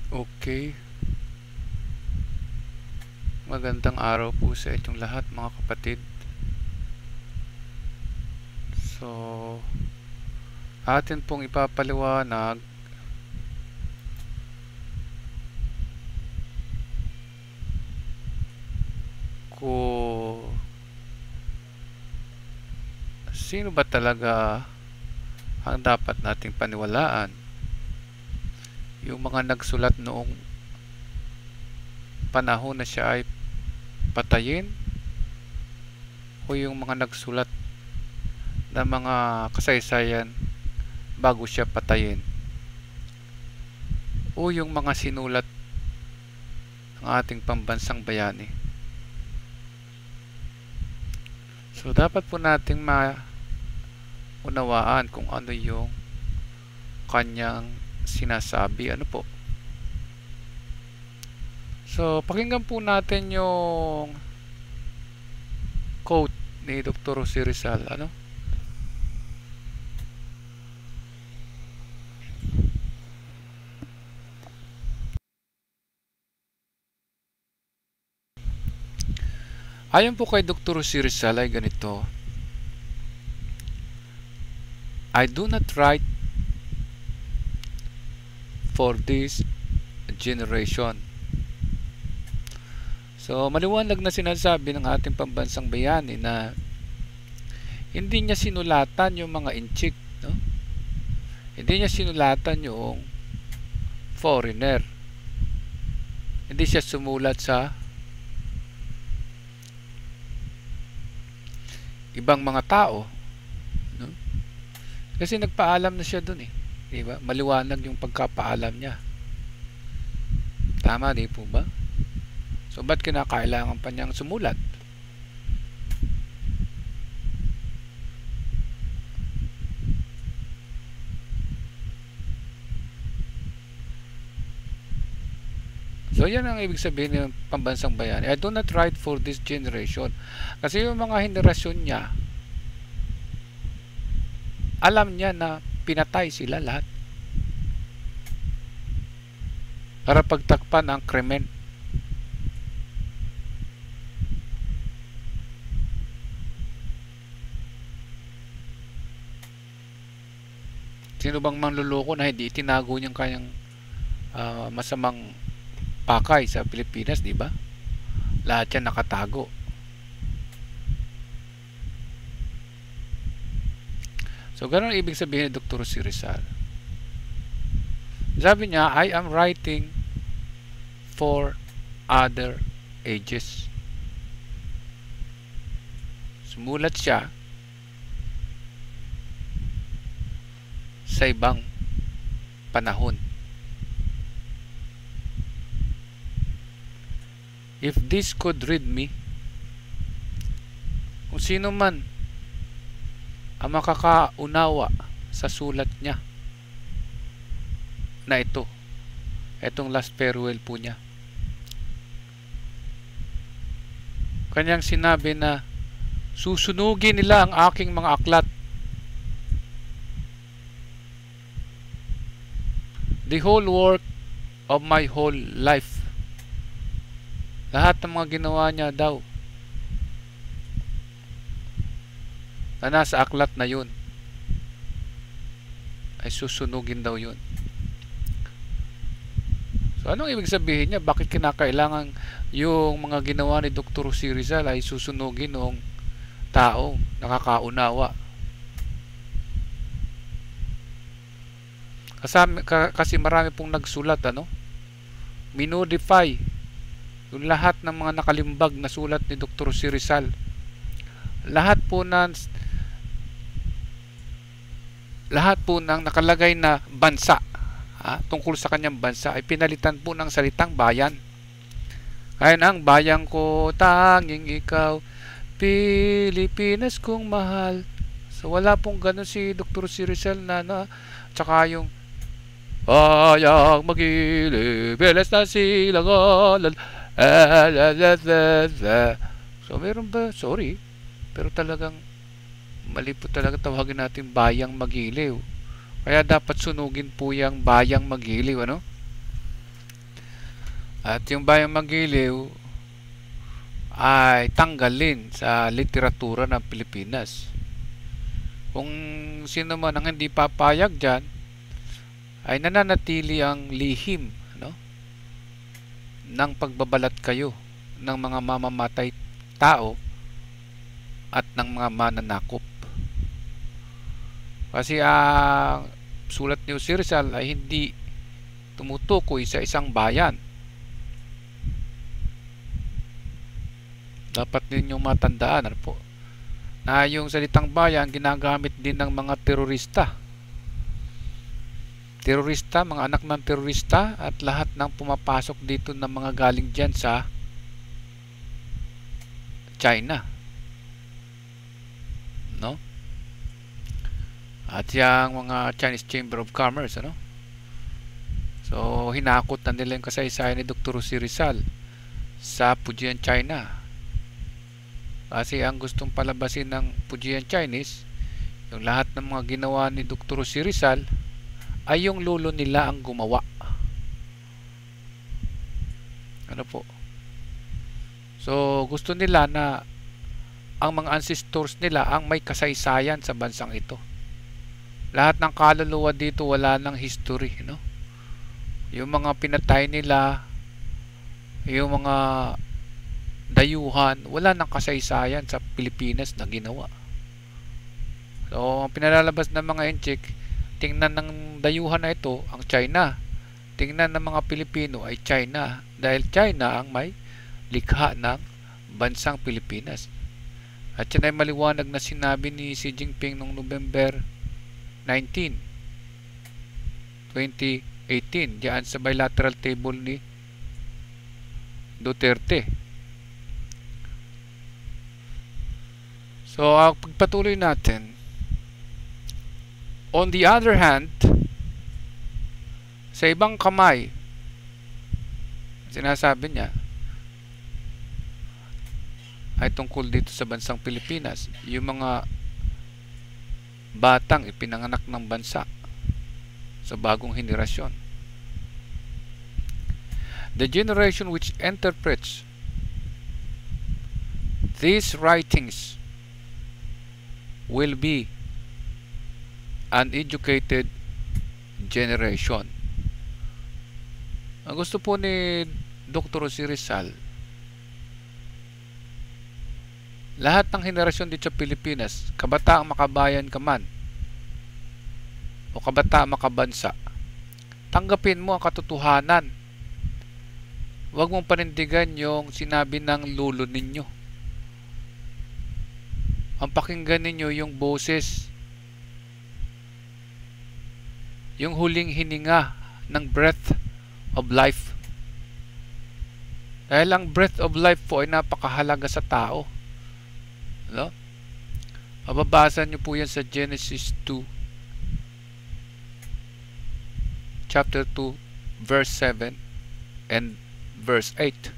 Okay. Magandang araw po sa inyong lahat mga kapatid. So, atin pong ipapaliwanag kung sino ba talaga ang dapat nating paniwalaan. Yung mga nagsulat noong panahon na siya ay patayin, o yung mga nagsulat ng mga kasaysayan bago siya patayin, o yung mga sinulat ng ating pambansang bayani. So dapat po nating maunawaan kung ano yung kanyang sinasabi. Ano po? So pakinggan po natin yung quote ni Dr. Rizal. Ano? Ayon po kay Dr. Rizal ay ganito: I do not write for this generation. So maliwanag na sinasabi ng ating pambansang bayani na hindi niya sinulatan yung mga intsik, no? Hindi niya sinulatan yung foreigner. Hindi siya sumulat sa ibang mga tao, no? Kasi nagpaalam na siya dun eh, di ba? Maliwanag yung pagkapaalam niya. Tama, di po ba? So ba't kinakailangan pa niyang sumulat? So yan ang ibig sabihin ng pambansang bayani. I do not write for this generation. Kasi yung mga henerasyon niya, alam niya na pinatay sila lahat para pagtakpan ang krimen. Sino bang manluloko na hindi itinago niyang kanyang masamang pakay sa Pilipinas, di ba? Lahat yan nakatago. So ganun ang ibig sabihin ni Dr. Rizal. Sabi niya, I am writing for other ages. Sumulat siya sa ibang panahon. If this could read me, kung sino man ang makakaunawa sa sulat niya na itong last farewell po niya, kanyang sinabi na susunugin nila ang aking mga aklat. The whole work of my whole life. Lahat ng mga ginawa niya daw na nasa aklat na yun ay susunugin daw yun. So anong ibig sabihin niya? Bakit kinakailangan yung mga ginawa ni Dr. Rizal ay susunugin ng taong nakakaunawa? Kasi marami pong nagsulat, ano? Minodify yung lahat ng mga nakalimbag na sulat ni Dr. Rizal. Lahat po ng nakalagay na bansa, tungkol sa kanyang bansa, ay pinalitan po ng salitang bayan. Kaya ang bayan ko, tanging ikaw, Pilipinas kong mahal. So wala pong ganun si Dr. Rizal na tsaka yung bayang magilib, beles na silangan. So meron ba? Sorry, pero talagang mali po talaga tawagin natin bayang magiliw. Kaya dapat sunugin po yung bayang magiliw, ano? At yung bayang Magiliw ay tanggalin sa literatura ng Pilipinas. Kung sino man ang hindi papayag dyan, ay nananatili ang lihim, no, ng pagbabalat kayo ng mga mamamatay tao at ng mga mananakop. Kasi ang sulat ni Jose Rizal ay hindi tumutukoy sa isang bayan. Dapat ninyong matandaan, ano po, na yung salitang bayan ginagamit din ng mga terorista. Terorista, mga anak ng terorista, at lahat ng pumapasok dito ng mga galing dyan sa China, no? At yung mga Chinese Chamber of Commerce, ano? So, hinakot na nila yung kasaysayan ni Dr. Jose Rizal sa Fujian, China. Kasi ang gustong palabasin ng Fujian Chinese, yung lahat ng mga ginawa ni Dr. Jose Rizal ay yung lolo nila ang gumawa. Ano po? So, gusto nila na ang mga ancestors nila ang may kasaysayan sa bansang ito. Lahat ng kaluluwa dito wala ng history, no? Yung mga pinatay nila, yung mga dayuhan, wala nang kasaysayan sa Pilipinas na ginawa. So, ang pinalalabas ng mga Intsek, tingnan ng dayuhan na ito ang China, tingnan ng mga Pilipino ay China, dahil China ang may likha ng bansang Pilipinas. At yan ay maliwanag na sinabi ni Xi Jinping noong November 19, 2018 diyan sa bilateral table ni Duterte. So, pagpatuloy natin, on the other hand, sa ibang kamay, sinasabi niya, ay tungkol dito sa bansang Pilipinas, yung mga batang ipinanganak ng bansa sa bagong henerasyon. The generation which interprets these writings will be an educated generation. Ang gusto po ni Dr. Jose Rizal, lahat ng henerasyon dito sa Pilipinas, kabataang makabayan ka man o kabataang makabansa, tanggapin mo ang katotohanan. Huwag mong panindigan yung sinabi ng lolo ninyo. Ang pakinggan ninyo yung boses, yung huling hininga ng breath of life. Dahil ang breath of life po ay napakahalaga sa tao, no? Mababasa nyo po yan sa Genesis 2 chapter 2 verse 7 and verse 8.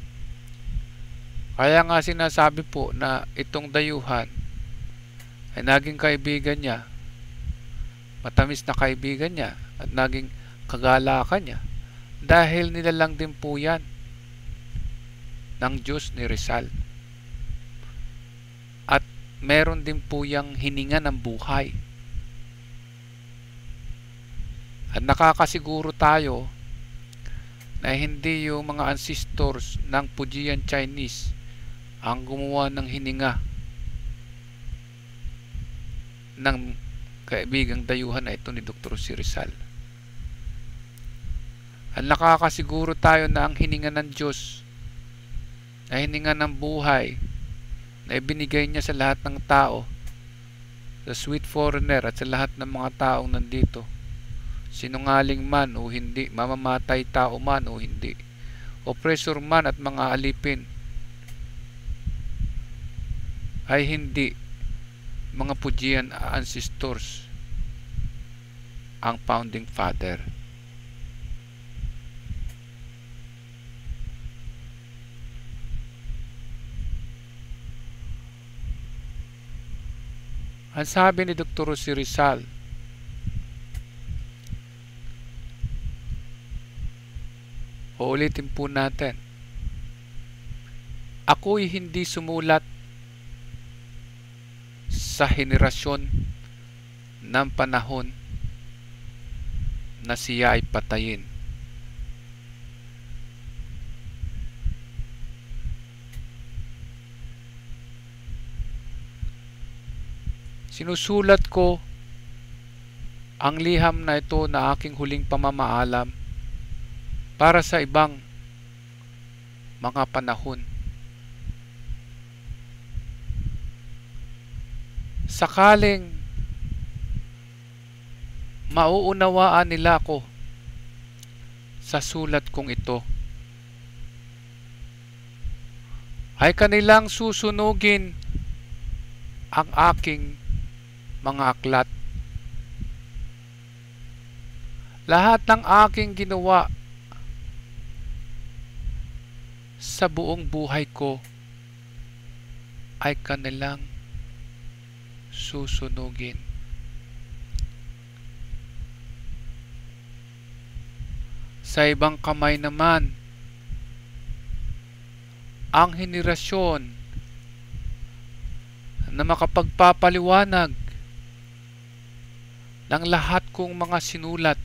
Kaya nga sinasabi po na itong dayuhan ay naging kaibigan niya, matamis na kaibigan niya, at naging kagalakan niya dahil nilalang din po yan ng Diyos ni Rizal. At meron din po yang hininga ng buhay. At nakakasiguro tayo na hindi yung mga ancestors ng Fujian Chinese ang gumawa ng hininga ng kaibigang dayuhan na ito ni Dr. Jose Rizal. At nakakasiguro tayo na ang hininga ng Diyos, na hininga ng buhay na ibinigay niya sa lahat ng tao, sa sweet foreigner at sa lahat ng mga taong nandito, sinungaling man o hindi, mamamatay tao man o hindi, oppressor man at mga alipin, ay hindi mga Fujian ancestors ang founding father. Ang sabi ni Dr. Jose Rizal, Uulitin po natin. Ako'y hindi sumulat sa henerasyon ng panahon na siya ay patayin. Sinusulat ko ang liham na ito na aking huling pamamaalam para sa ibang mga panahon. Sakaling mauunawaan nila ako sa sulat kong ito, ay kanilang susunugin ang aking mga aklat. Lahat ng aking ginawa sa buong buhay ko ay kanilang susunugin. Sa ibang kamay naman, ang henerasyon na makapagpapaliwanag ng lahat kong mga sinulat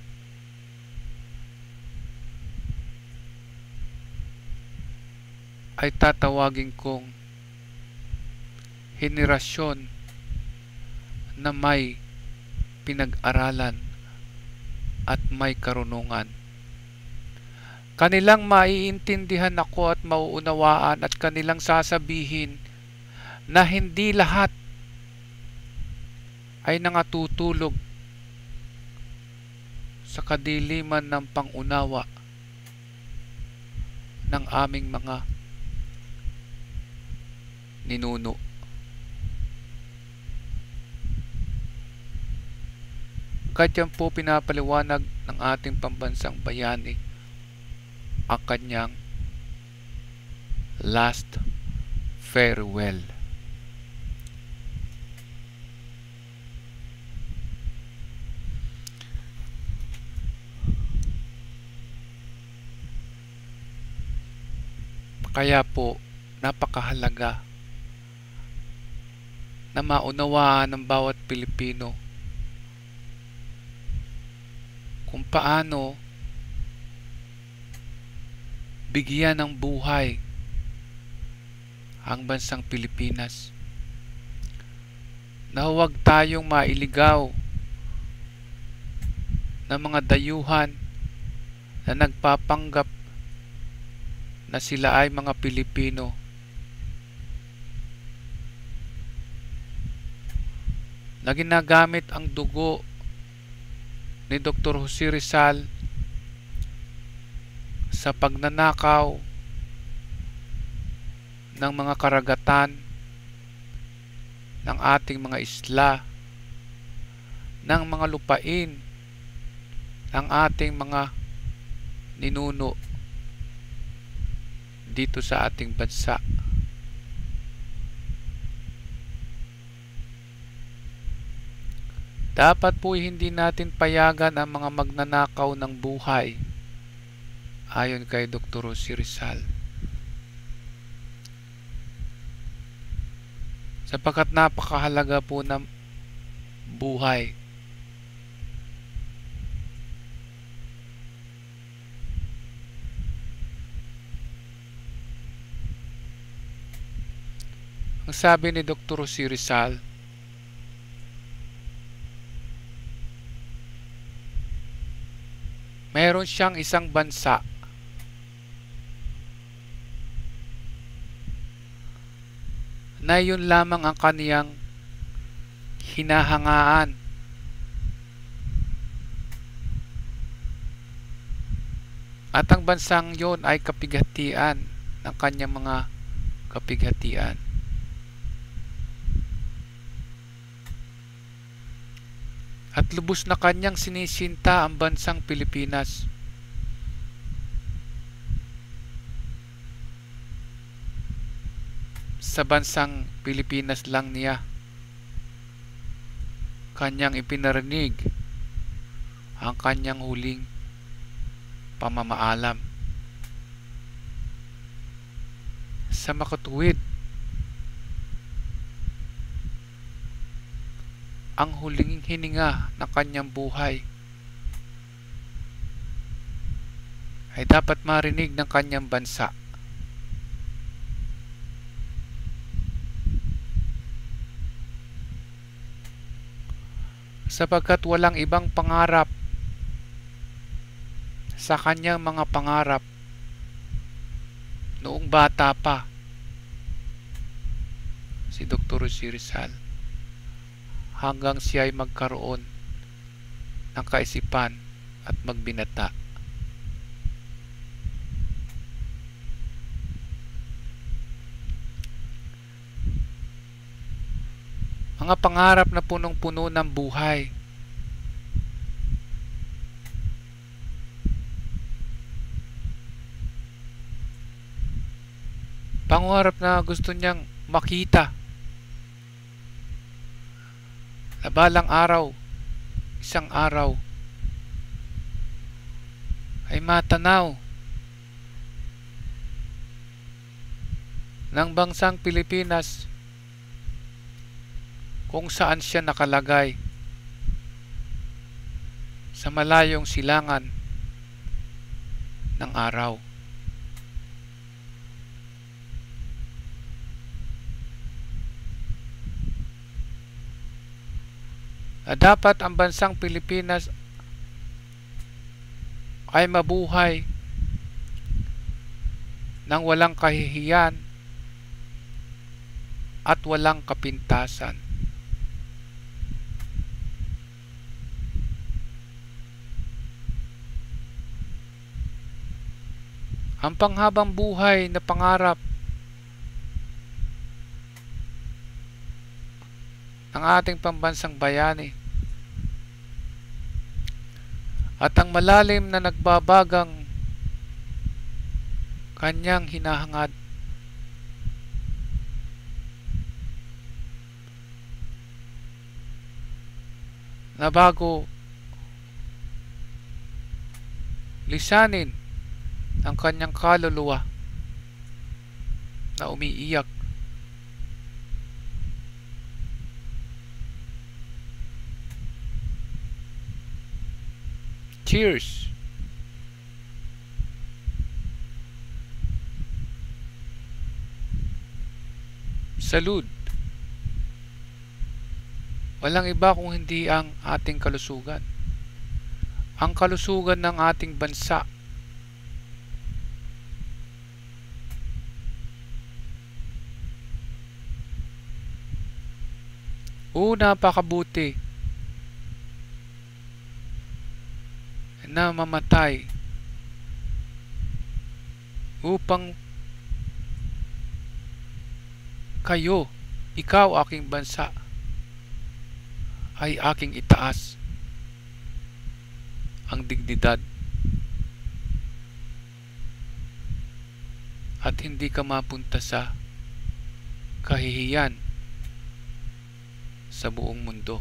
ay tatawagin kong henerasyon na may pinag-aralan at may karunungan. Kanilang maiintindihan ako at mauunawaan at kanilang sasabihin na hindi lahat ay nangatutulog sa kadiliman ng pangunawa ng aming mga ninuno. Kaya po pinapaliwanag ng ating pambansang bayani ang kanyang last farewell. Kaya po napakahalaga na maunawaan ng bawat Pilipino kung paano bigyan ng buhay ang bansang Pilipinas, na huwag tayong mailigaw ng mga dayuhan na nagpapanggap na sila ay mga Pilipino. Na ginagamit ang dugo ni Dr. Jose Rizal sa pagnanakaw ng mga karagatan ng ating mga isla, ng mga lupain ng ating mga ninuno dito sa ating bansa. Dapat po hindi natin payagan ang mga magnanakaw ng buhay, ayon kay Dr. Jose Rizal. Sapagkat napakahalaga po ng buhay. Ang sabi ni Dr. Jose Rizal, mayroon siyang isang bansa na yun lamang ang kaniyang hinahangaan. At ang bansang yun ay kapighatian ng kanyang mga kapighatian. At lubos na kanyang sinisinta ang bansang Pilipinas. Sa bansang Pilipinas lang niya kanyang ipinarinig ang kanyang huling pamamaalam. sa makatuwid ang huling hininga ng kanyang buhay ay dapat marinig ng kanyang bansa. Sapagkat walang ibang pangarap sa kanyang mga pangarap noong bata pa si Dr. Rizal hanggang siya ay magkaroon ng kaisipan at magbinata. Mga pangarap na punong-puno ng buhay. Pangarap na gusto niyang makita na balang araw, isang araw, ay matanaw ng bansang Pilipinas kung saan siya nakalagay sa malayong silangan ng araw. Na dapat ang bansang Pilipinas ay mabuhay ng walang kahihiyan at walang kapintasan. Ang panghabang buhay na pangarap ng ating pambansang bayani at ang malalim na nagbabagang kanyang hinahangad na bago lisanin ang kanyang kaluluwa na umiiyak. Cheers! Salud! Walang iba kung hindi ang ating kalusugan. Ang kalusugan ng ating bansa. Napakabuti na mamatay upang kayo, ikaw aking bansa, ay aking itaas ang dignidad at hindi ka mapunta sa kahihiyan sa buong mundo.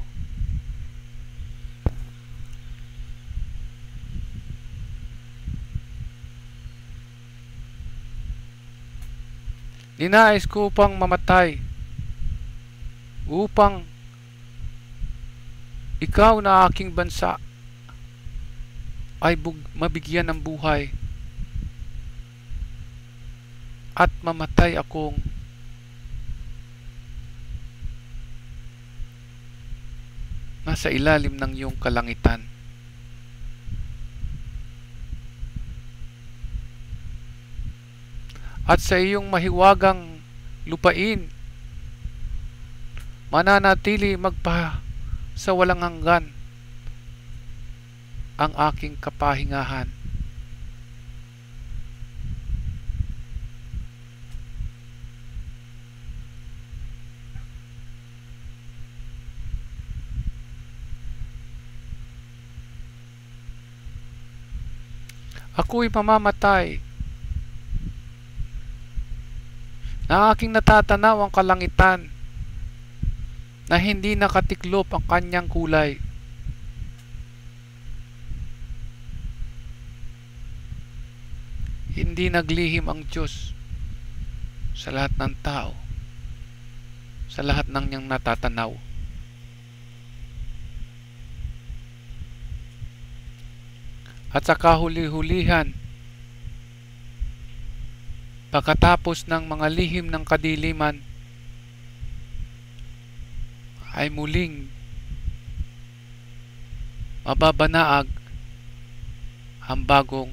Ninais ko upang mamatay upang ikaw na aking bansa ay mabigyan ng buhay at mamatay akong nasa ilalim ng iyong kalangitan. At sa iyong mahiwagang lupain, mananatili sa walang hanggan ang aking kapahingahan. Ako'y mamamatay na aking natatanaw ang kalangitan na hindi nakatiklop ang kanyang kulay. Hindi naglihim ang Diyos sa lahat ng tao, sa lahat ng niyang natatanaw. At sa kahuli-hulihan, pagkatapos ng mga lihim ng kadiliman, ay muling mababanaag ang bagong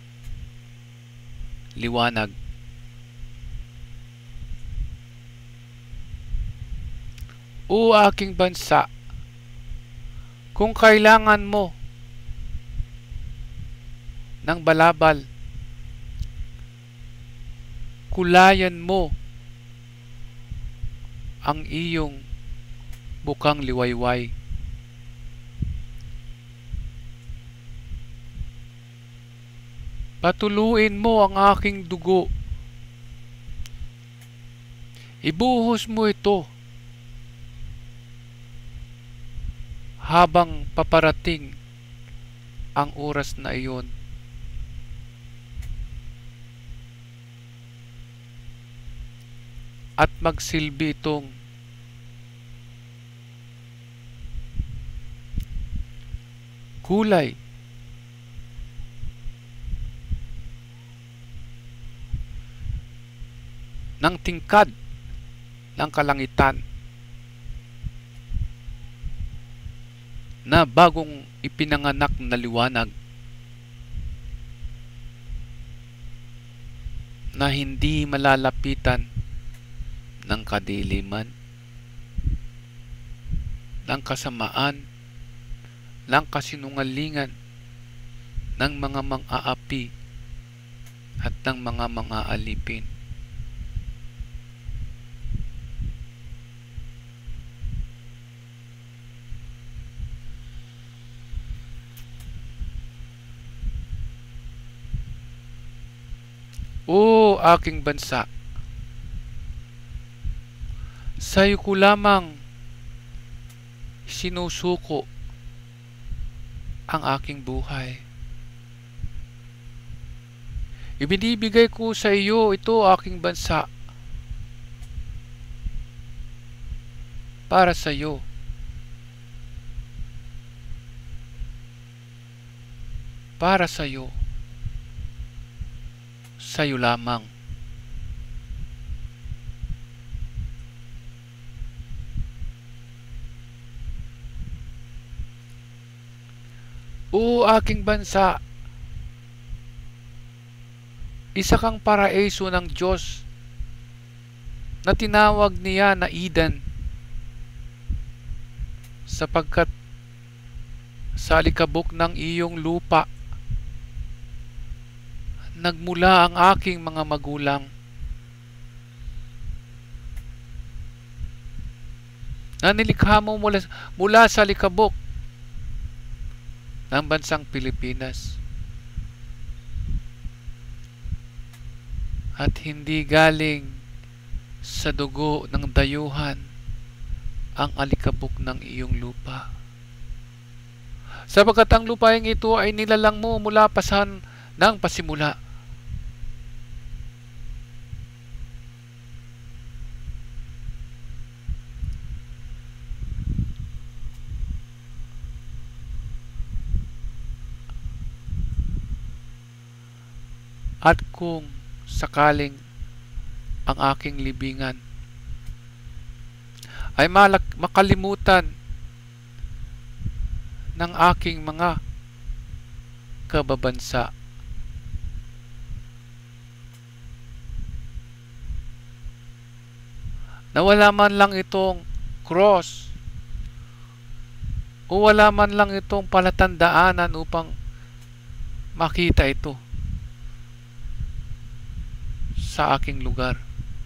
liwanag. O aking bansa, kung kailangan mo ng balabal, kulayan mo ang iyong bukang liwayway. Patuluin mo ang aking dugo. Ibuhos mo ito habang paparating ang oras na iyon. At magsilbi itong kulay ng tingkad ng kalangitan na bagong ipinanganak na liwanag na hindi malalapitan ng kadiliman, ng kasamaan, ng kasinungalingan, ng mga mang-aapi at ng mga mang-aalipin. O aking bansa, sa'yo ko lamang sinusuko ang aking buhay. Ibinibigay ko sa iyo ito, aking bansa, para sa iyo. Para sa iyo. Sa iyo lamang. O aking bansa, isa kang paraiso ng Diyos na tinawag niya na Eden, sapagkat sa alikabok ng iyong lupa nagmula ang aking mga magulang. Na nilikha mo mula sa alikabok ng bansang Pilipinas. At hindi galing sa dugo ng dayuhan ang alikabok ng iyong lupa. Sapagkat ang lupaing ito ay nilalang mo mula pasan ng pasimula. At kung sakaling ang aking libingan ay makalimutan ng aking mga kababansa, na wala man lang itong cross o wala man lang itong palatandaanan upang makita ito sa aking lugar.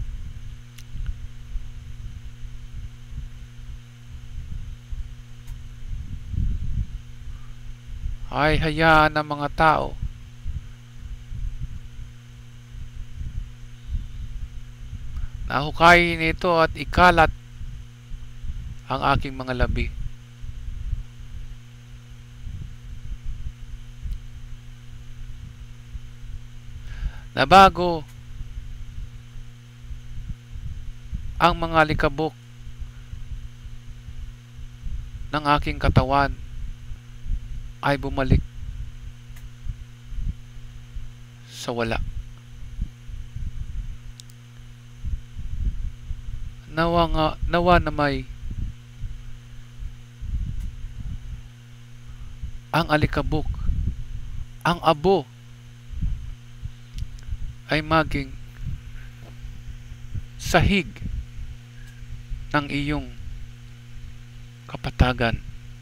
Ay hayaan ng mga tao na hukayin ito at ikalat ang aking mga labi. Na bago ang mga likabok ng aking katawan ay bumalik sa wala. Nawa na may ang alikabok, ang abo ay maging sahig ng iyong kapatagan.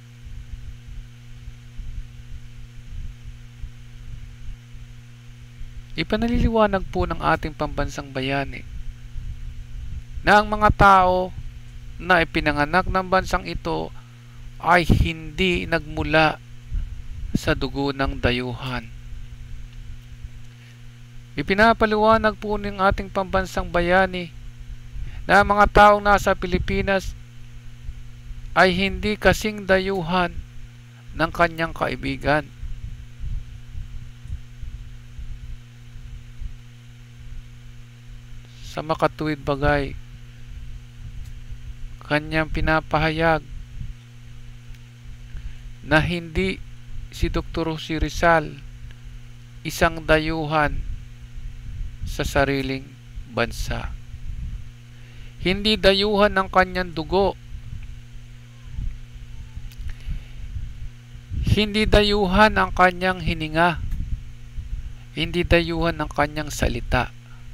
Ipanaliliwanag po ng ating pambansang bayani na ang mga tao na ipinanganak ng bansang ito ay hindi nagmula sa dugo ng dayuhan. Ipinapaliwanag po ng ating pambansang bayani na ang mga taong nasa Pilipinas ay hindi kasing dayuhan ng kanyang kaibigan. Sa makatuwid bagay, kanyang pinapahayag na hindi si Dr. Rizal isang dayuhan sa sariling bansa. Hindi dayuhan ng kanyang dugo. Hindi dayuhan ang kanyang hininga. Hindi dayuhan ang kanyang salita.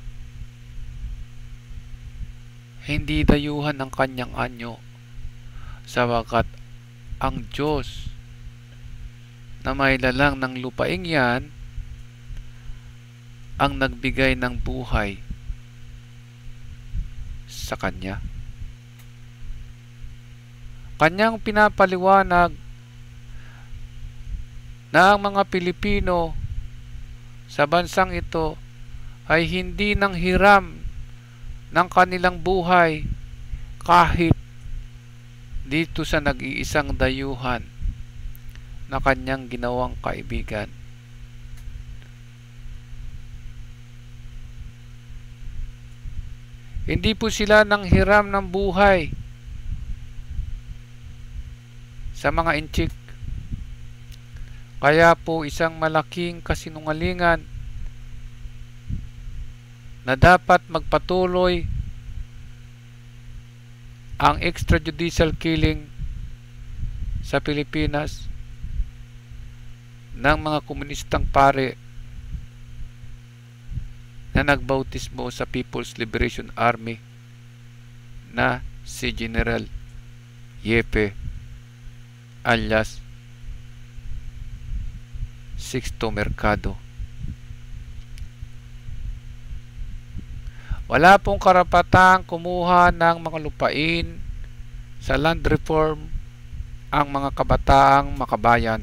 Hindi dayuhan ang kanyang anyo. Sabagat ang Diyos na may lalang ng lupaing yan ang nagbigay ng buhay sa kanya. Kanyang pinapaliwanag na ang mga Pilipino sa bansang ito ay hindi nang hiram ng kanilang buhay kahit dito sa nag-iisang dayuhan na kanyang ginawang kaibigan. Hindi po sila nang hiram ng buhay sa mga intsik. Kaya po isang malaking kasinungalingan na dapat magpatuloy ang extrajudicial killing sa Pilipinas ng mga komunistang pare na nagbautismo sa People's Liberation Army na si General Yepe alias Sixto Mercado. Wala pong karapatang kumuha ng mga lupain sa land reform ang mga kabataang makabayan.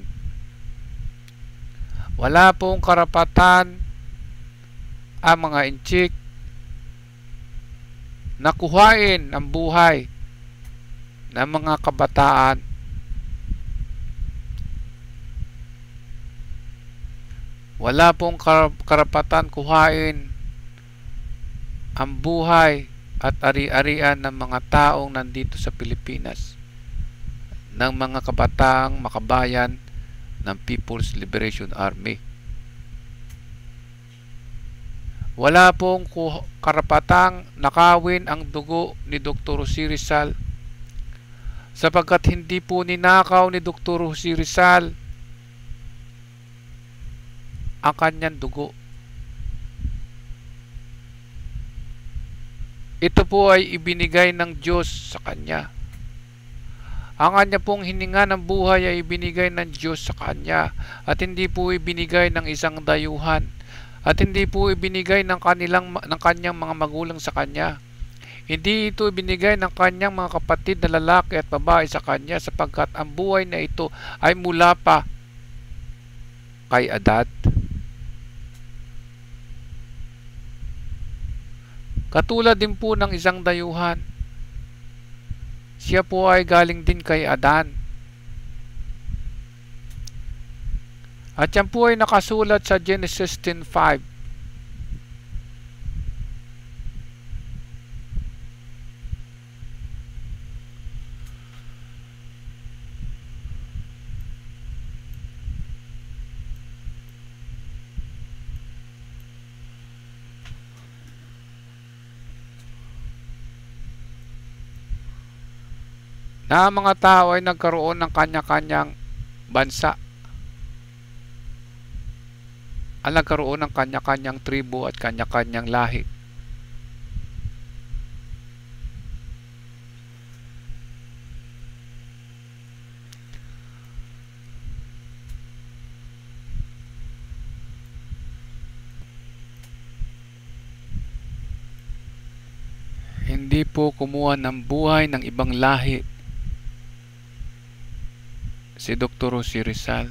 Wala pong karapatan ang mga intsik na kuhain ang buhay ng mga kabataan. Wala pong karapatan kuhain ang buhay at ari-arian ng mga taong nandito sa Pilipinas, ng mga kabataang makabayan ng People's Liberation Army. Wala pong karapatang nakawin ang dugo ni Dr. Rizal sapagkat hindi po ninakaw ni Dr. Rizal ang kanyang dugo. Ito po ay ibinigay ng Diyos sa kanya. Ang kanya pong hininga ng buhay ay ibinigay ng Diyos sa kanya at hindi po ibinigay ng isang dayuhan at hindi po ibinigay ng kanyang mga magulang sa kanya. Hindi ito ibinigay ng kanyang mga kapatid na lalaki at babae sa kanya sapagkat ang buhay na ito ay mula pa kay Adat. Katulad din po ng isang dayuhan, siya po ay galing din kay Adan. At yan po ay nakasulat sa Genesis 10:5. na ang mga tao ay nagkaroon ng kanya-kanyang bansa, ang nagkaroon ng kanya-kanyang tribo at kanya-kanyang lahi. Hindi po kumuha ng buhay ng ibang lahi si Dr. Rizal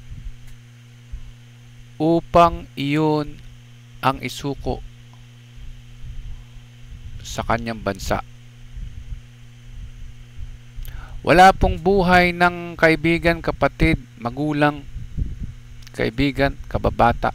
upang iyon ang isuko sa kanyang bansa. Wala pong buhay ng kaibigan, kapatid, magulang, kaibigan, kababata.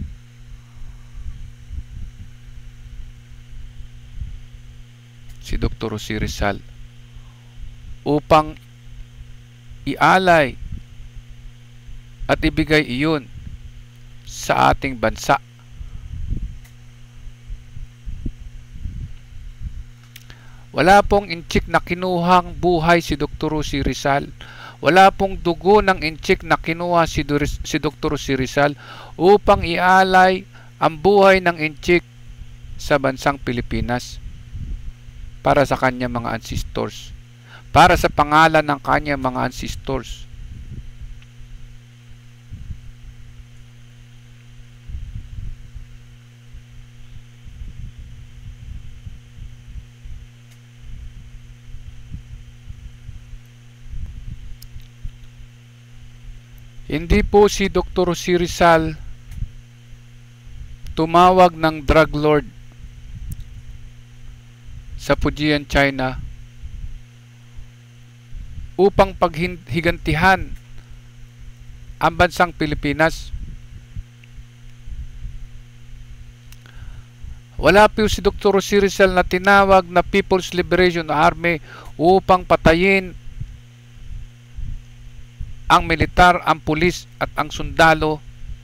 Si Dr. Rizal upang ialay at ibigay iyon sa ating bansa. Wala pong inchik na kinuhang buhay si Dr. Rizal. Wala pong dugo ng inchik na kinuha si Dr. Rizal upang ialay ang buhay ng inchik sa bansang Pilipinas para sa kanyang mga ancestors, para sa pangalan ng kanyang mga ancestors. Hindi po si Dr. Rizal tumawag ng drug lord sa Fujian, China upang paghigantihan ang bansang Pilipinas. Wala po si Dr. Rizal na tinawag na People's Liberation Army upang patayin ang militar, ang pulis at ang sundalo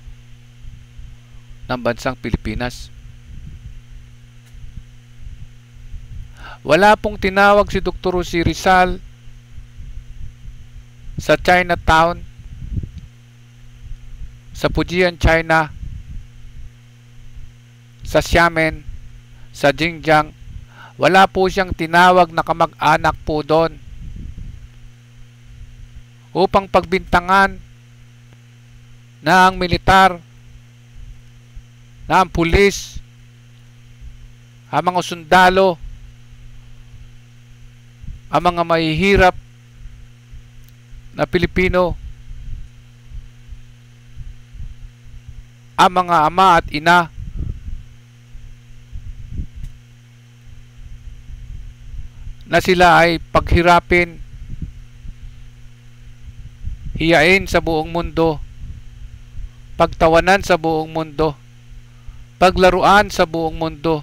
ng bansang Pilipinas. Wala pong tinawag si Dr. Rizal sa Chinatown, sa Fujian, China, sa Xiamen, sa Xinjiang. Wala po siyang tinawag na kamag-anak po doon upang pagbintangan na ang militar, na ang pulis, ang mga sundalo, ang mga mahihirap na Pilipino, ang mga ama at ina, na sila ay paghirapin, hiyain sa buong mundo, pagtawanan sa buong mundo, paglaruan sa buong mundo,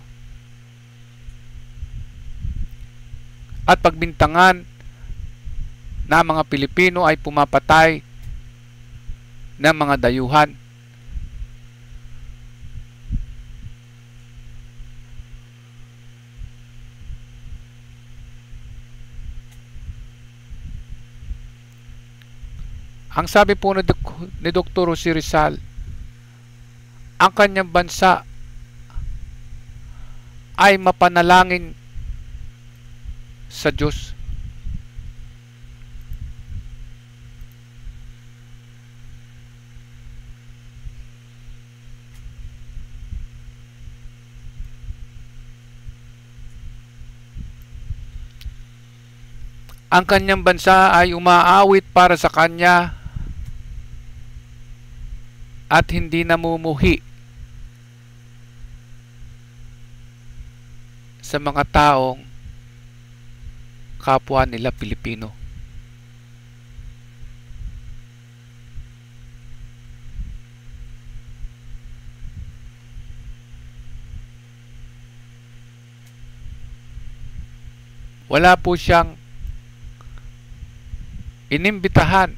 at pagbintangan na mga Pilipino ay pumapatay ng mga dayuhan. Ang sabi po ni Dr. Rizal, ang kanyang bansa ay mapanalangin sa Diyos. Ang kanyang bansa ay umaawit para sa kanya at hindi namumuhi sa mga taong kapwa nila Pilipino. Wala po siyang inimbitahan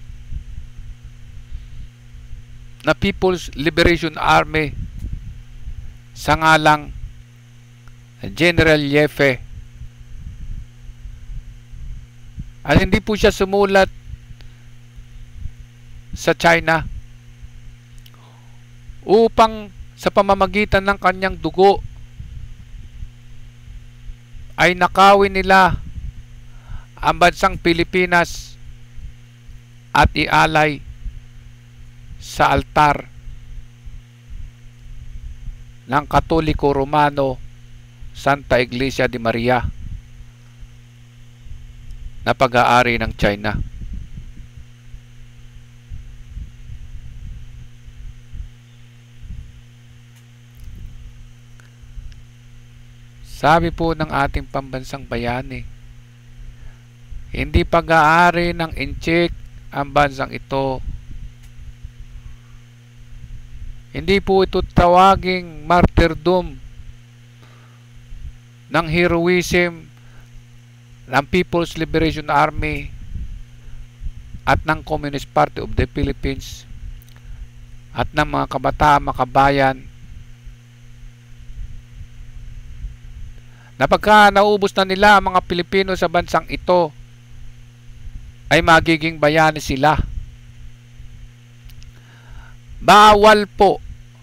na People's Liberation Army sa ngalang General Yefe At hindi po siya sumulat sa China upang sa pamamagitan ng kanyang dugo ay nakawin nila ang bansang Pilipinas at ialay sa altar ng Katoliko Romano Santa Iglesia de Maria na pag-aari ng China. Sabi po ng ating pambansang bayani, hindi pag-aari ng INTSEK ang bansang ito. Hindi po ito tawaging martyrdom ng heroism ng People's Liberation Army at ng Communist Party of the Philippines at ng mga kabataan makabayan na pagka naubos na nila ang mga Pilipino sa bansang ito ay magiging bayani sila. Bawal po.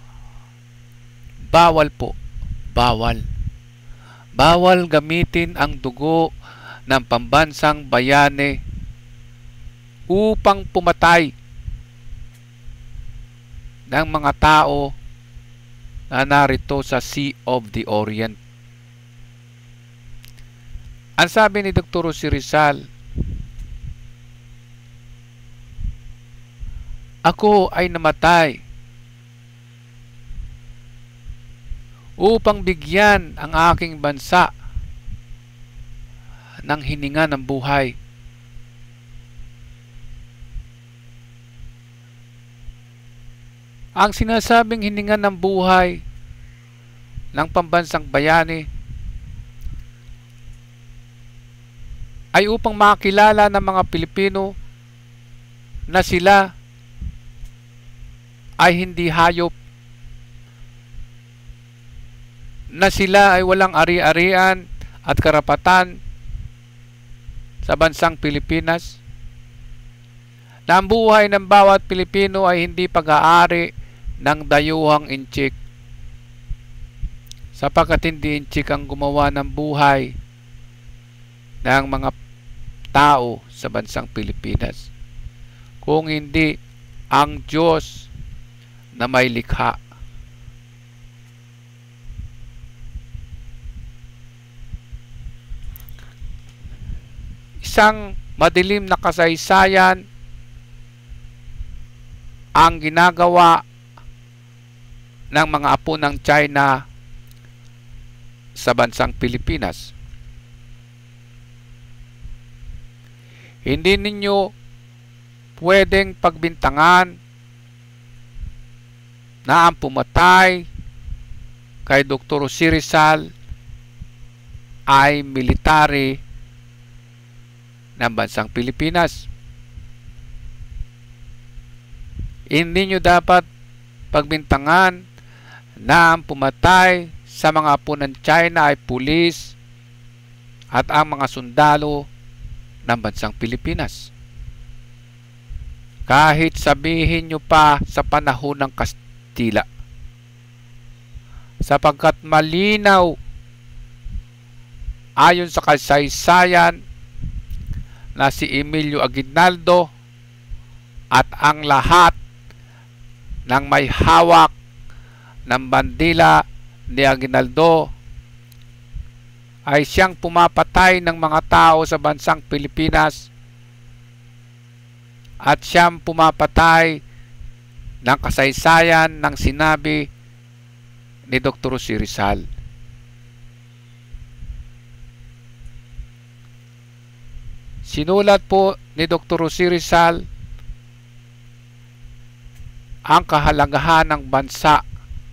Bawal gamitin ang dugo ng pambansang bayani upang pumatay ng mga tao na narito sa Sea of the Orient. Ang sabi ni Dr. Rizal, ako ay namatay upang bigyan ang aking bansa ng hininga ng buhay. Ang sinasabing hininga ng buhay ng pambansang bayani ay upang makilala ng mga Pilipino na sila ay hindi hayop, na sila ay walang ari-arian at karapatan sa bansang Pilipinas, na ang buhay ng bawat Pilipino ay hindi pag-aari ng dayuhang INTSEK, sapagkat hindi INTSEK ang gumawa ng buhay ng mga tao sa bansang Pilipinas, kung hindi ang Diyos na may likha. Isang madilim na kasaysayan ang ginagawa ng mga apo ng China sa bansang Pilipinas. Hindi ninyo pwedeng pagbintangan na ang pumatay kay Dr. Rizal ay military ng bansang Pilipinas. Hindi nyo dapat pagbintangan na ang pumatay sa mga apo ng China ay pulis at ang mga sundalo ng bansang Pilipinas. Kahit sabihin nyo pa sa panahon ng Kastila, sapagkat malinaw ayon sa kasaysayan na si Emilio Aguinaldo at ang lahat ng may hawak ng bandila ni Aguinaldo ay siyang pumapatay ng mga tao sa bansang Pilipinas at siyang pumapatay ng kasaysayan ng sinabi ni Dr. Rizal. Sinulat po ni Dr. Rizal ang kahalagahan ng bansa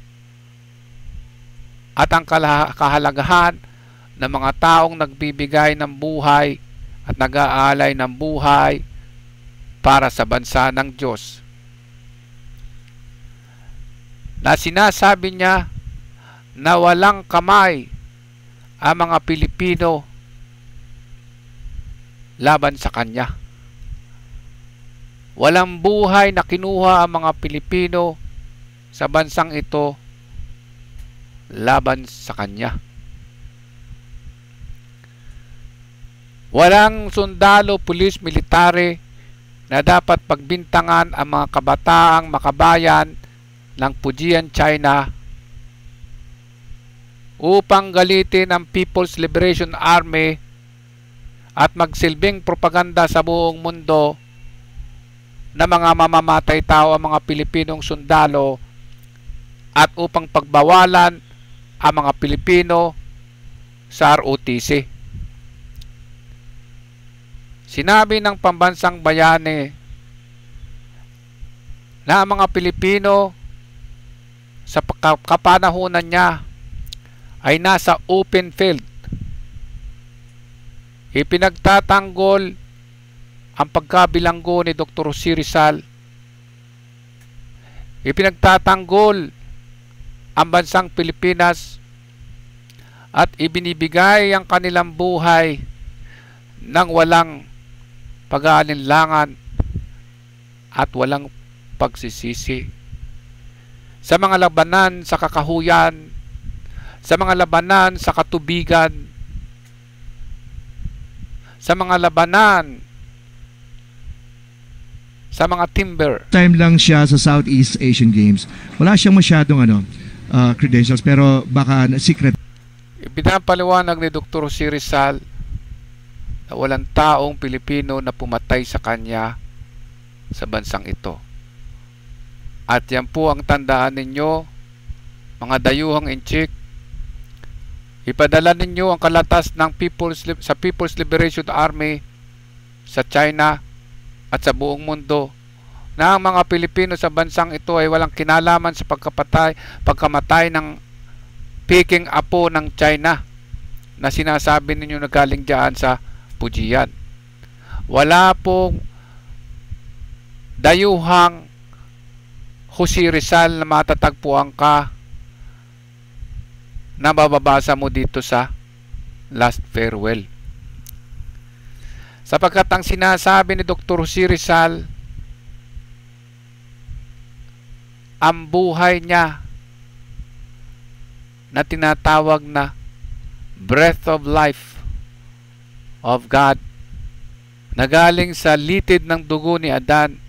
at ang kahalagahan ng mga taong nagbibigay ng buhay at nag-aalay ng buhay para sa bansa ng Diyos. Na sinasabi niya na walang kamay ang mga Pilipino laban sa kanya. Walang buhay na kinuha ang mga Pilipino sa bansang ito laban sa kanya. Walang sundalo, pulis, military na dapat pagbintangan ang mga kabataang makabayan ng Fujian, China upang galitin ang People's Liberation Army at magsilbing propaganda sa buong mundo na mga mamamatay tao ang mga Pilipinong sundalo at upang pagbawalan ang mga Pilipino sa ROTC. Sinabi ng pambansang bayani na ang mga Pilipino sa kapanahunan niya ay nasa open field. Ipinagtatanggol ang pagkabilanggo ni Dr. C. Rizal. Ipinagtatanggol ang bansang Pilipinas at ibinibigay ang kanilang buhay nang walang pag-aalinlangan at walang pagsisisi. Sa mga labanan sa kakahuyan, sa mga labanan sa katubigan, sa mga labanan sa mga timber. Time lang siya sa Southeast Asian Games. Wala siyang masyadong credentials, pero baka secret. Ipinapaliwanag ni Dr. C. Rizal na walang taong Pilipino na pumatay sa kanya sa bansang ito. At yan po ang tandaan ninyo, mga dayuhang intsik. Ipadala ninyo ang kalatas ng People's Liberation Army sa China at sa buong mundo na ang mga Pilipino sa bansang ito ay walang kinalaman sa pagkamatay ng Peking apo ng China na sinasabi ninyo na galing diyan sa Fujian. Wala pong dayuhang Jose Rizal na matatagpuan ka na mababasa mo dito sa Last Farewell. Sapagkat ang sinasabi ni Dr. Jose Rizal, ang buhay niya na tinatawag na breath of life of God na galing sa litid ng dugo ni Adan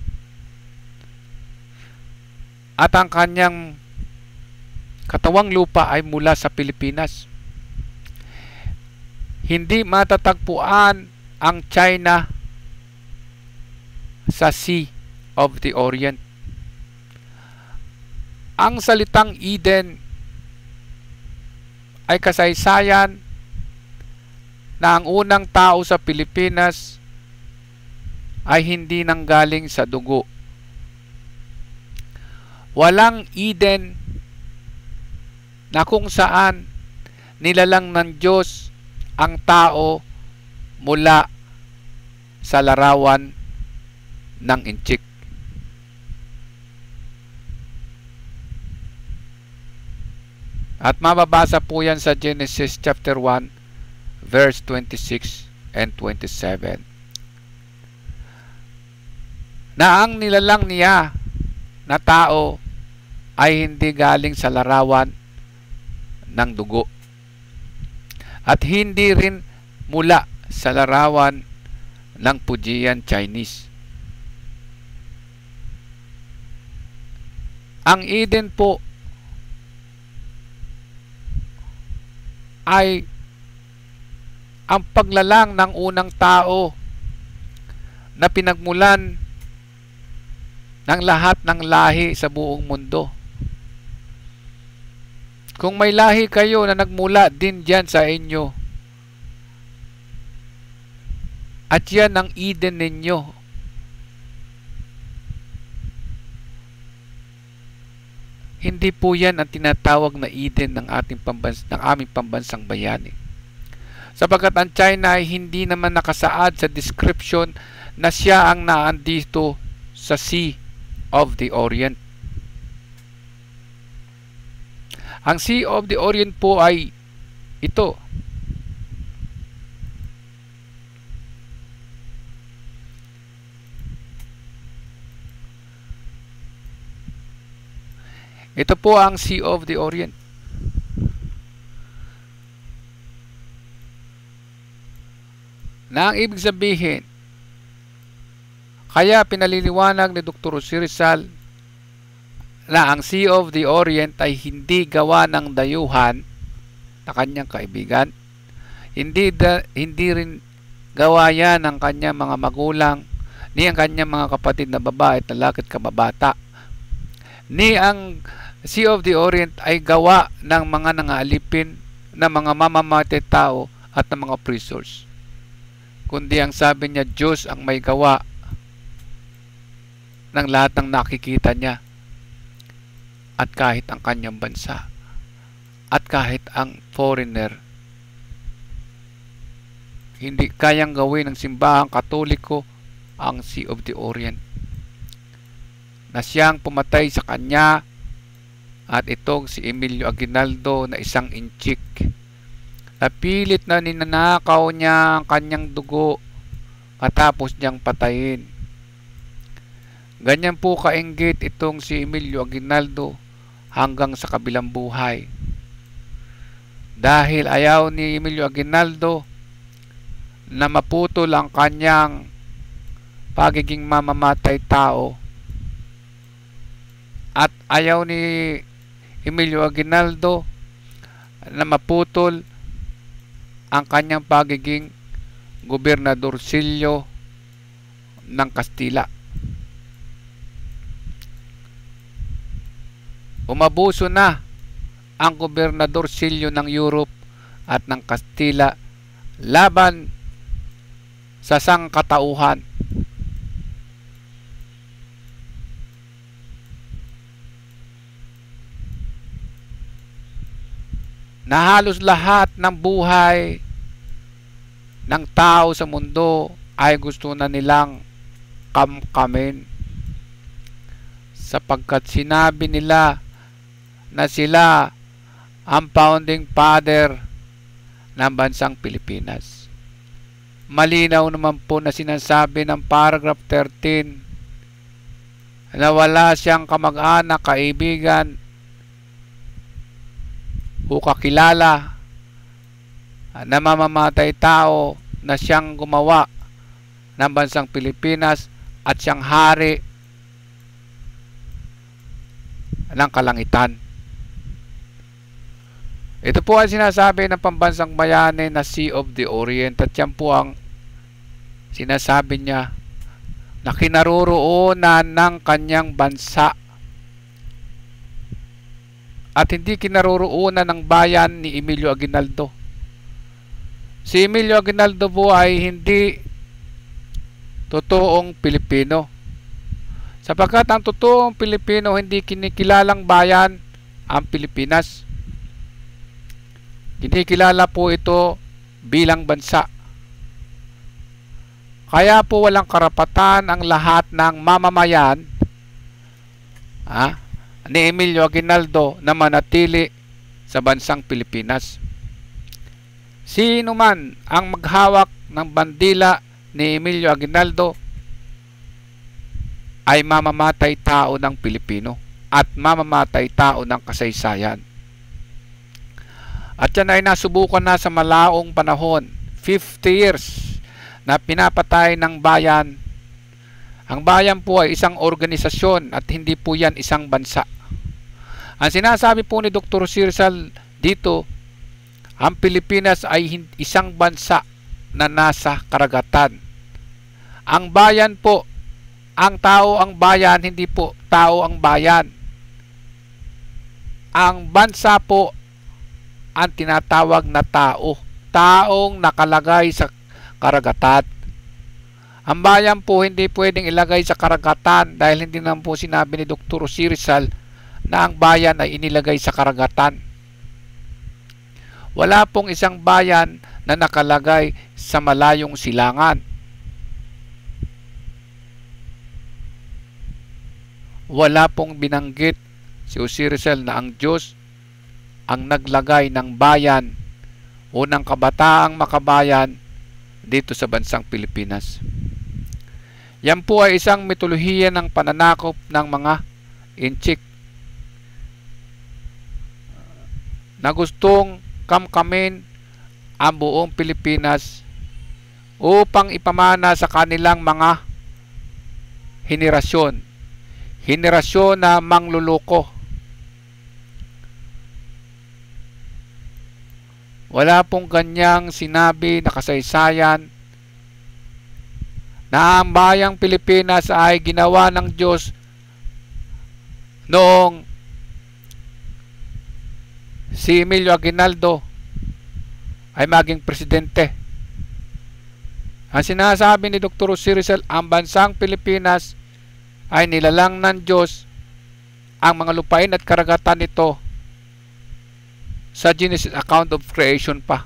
at ang kanyang katawang lupa ay mula sa Pilipinas. Hindi matatagpuan ang China sa Sea of the Orient. Ang salitang Eden ay kasaysayan na ang unang tao sa Pilipinas ay hindi nanggaling sa dugo. Walang Eden na kung saan nilalang ng Diyos ang tao mula sa larawan ng intsik. At mababasa po yan sa Genesis chapter 1 verse 26 and 27. Na ang nilalang niya na tao ay hindi galing sa larawan ng dugo at hindi rin mula sa larawan ng Fujian Chinese. Ang Eden po ay ang paglalang ng unang tao na pinagmulan ng lahat ng lahi sa buong mundo. Kung may lahi kayo na nagmula din dyan sa inyo, at yan ang Eden ninyo, hindi po yan ang tinatawag na Eden ng aming pambansang bayani. Sapagkat ang China ay hindi naman nakasaad sa description na siya ang naandito sa Sea of the Orient. Ang Sea of the Orient po ay ito. Ito po ang Sea of the Orient. Na ang ibig sabihin, kaya pinaliliwanag ni Dr. Rizal na ang Sea of the Orient ay hindi gawa ng dayuhan na kanyang kaibigan, hindi rin gawa yan ng kanyang mga magulang, ni ang kanyang mga kapatid na babae at lalaki at kababata, ni ang Sea of the Orient ay gawa ng mga nangaalipin na mga mamamatay tao at ng mga prisoners, kundi ang sabi niya, Diyos ang may gawa ng lahat ng nakikita niya, at kahit ang kanyang bansa at kahit ang foreigner hindi kayang gawin ng simbahang Katoliko ang Sea of the Orient, na siyang pumatay sa kanya. At itong si Emilio Aguinaldo na isang inchik, napilit na ninanakaw niya ang kanyang dugo matapos niyang patayin. Ganyan po kainggit itong si Emilio Aguinaldo hanggang sa kabilang buhay. Dahil ayaw ni Emilio Aguinaldo na maputol ang kanyang pagiging mamamatay tao, at ayaw ni Emilio Aguinaldo na maputol ang kanyang pagiging gobernadorsilyo ng Kastila. Umabuso na ang gobernadorsilyo ng Europe at ng Kastila laban sa sangkatauhan. Na halos lahat ng buhay ng tao sa mundo ay gusto na nilang kamkamin, sapagkat sinabi nila na sila ang founding father ng bansang Pilipinas. Malinaw naman po na sinasabi ng paragraph 13 na wala siyang kamag-anak, kaibigan o kakilala na mamamatay tao na siyang gumawa ng bansang Pilipinas at siyang hari ng kalangitan. Ito po ang sinasabi ng pambansang bayani na Sea of the Orient, at yan po ang sinasabi niya na kinaroroonan ng kanyang bansa at hindi kinaroroonan ng bayan ni Emilio Aguinaldo. Si Emilio Aguinaldo po ay hindi totoong Pilipino, sapagkat ang totoong Pilipino hindi kinikilalang bayan ang Pilipinas. Kinikilala po ito bilang bansa. Kaya po walang karapatan ang lahat ng mamamayan ni Emilio Aguinaldo na manatili sa bansang Pilipinas. Sino man ang maghawak ng bandila ni Emilio Aguinaldo ay mamamatay tao ng Pilipino at mamamatay tao ng kasaysayan. At yan ay nasubukan na sa malaong panahon, 50 years na pinapatay ng bayan. Ang bayan po ay isang organisasyon at hindi po yan isang bansa. Ang sinasabi po ni Dr. Rizal dito, ang Pilipinas ay isang bansa na nasa karagatan. Ang bayan po, ang tao ang bayan, hindi po tao ang bayan. Ang bansa po ang tinatawag na tao, taong nakalagay sa karagatan. Ang bayan po hindi pwedeng ilagay sa karagatan dahil hindi naman po sinabi ni Dr. Rizal na ang bayan ay inilagay sa karagatan. Wala pong isang bayan na nakalagay sa malayong silangan. Wala pong binanggit si Rizal na ang Diyos ang naglagay ng bayan o ng kabataang makabayan dito sa bansang Pilipinas. Yan po ay isang mitolohiya ng pananakop ng mga intsik na gustong kamkamin ang buong Pilipinas upang ipamana sa kanilang mga henerasyon. Henerasyon na mangluloko. Wala pong ganyang sinabi na kasaysayan na ang bayang Pilipinas ay ginawa ng Diyos noong si Emilio Aguinaldo ay maging presidente. Ang sinasabi ni Dr. Rizal, ang bansang Pilipinas ay nilalang ng Diyos ang mga lupain at karagatan nito sa Genesis account of creation pa.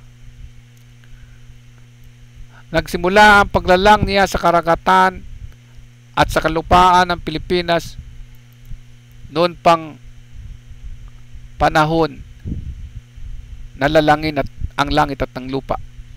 Nagsimula ang paglalang niya sa karagatan at sa kalupaan ng Pilipinas noon pang panahon na lalangin at ang langit at ang lupa.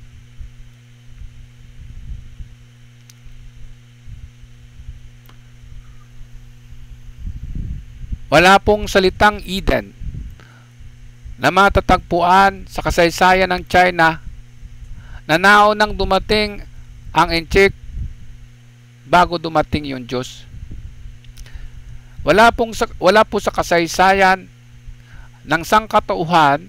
Wala pong salitang Eden na matatagpuan sa kasaysayan ng China na naunang dumating ang INTSEK bago dumating yung Diyos. Wala po sa kasaysayan ng sangkatauhan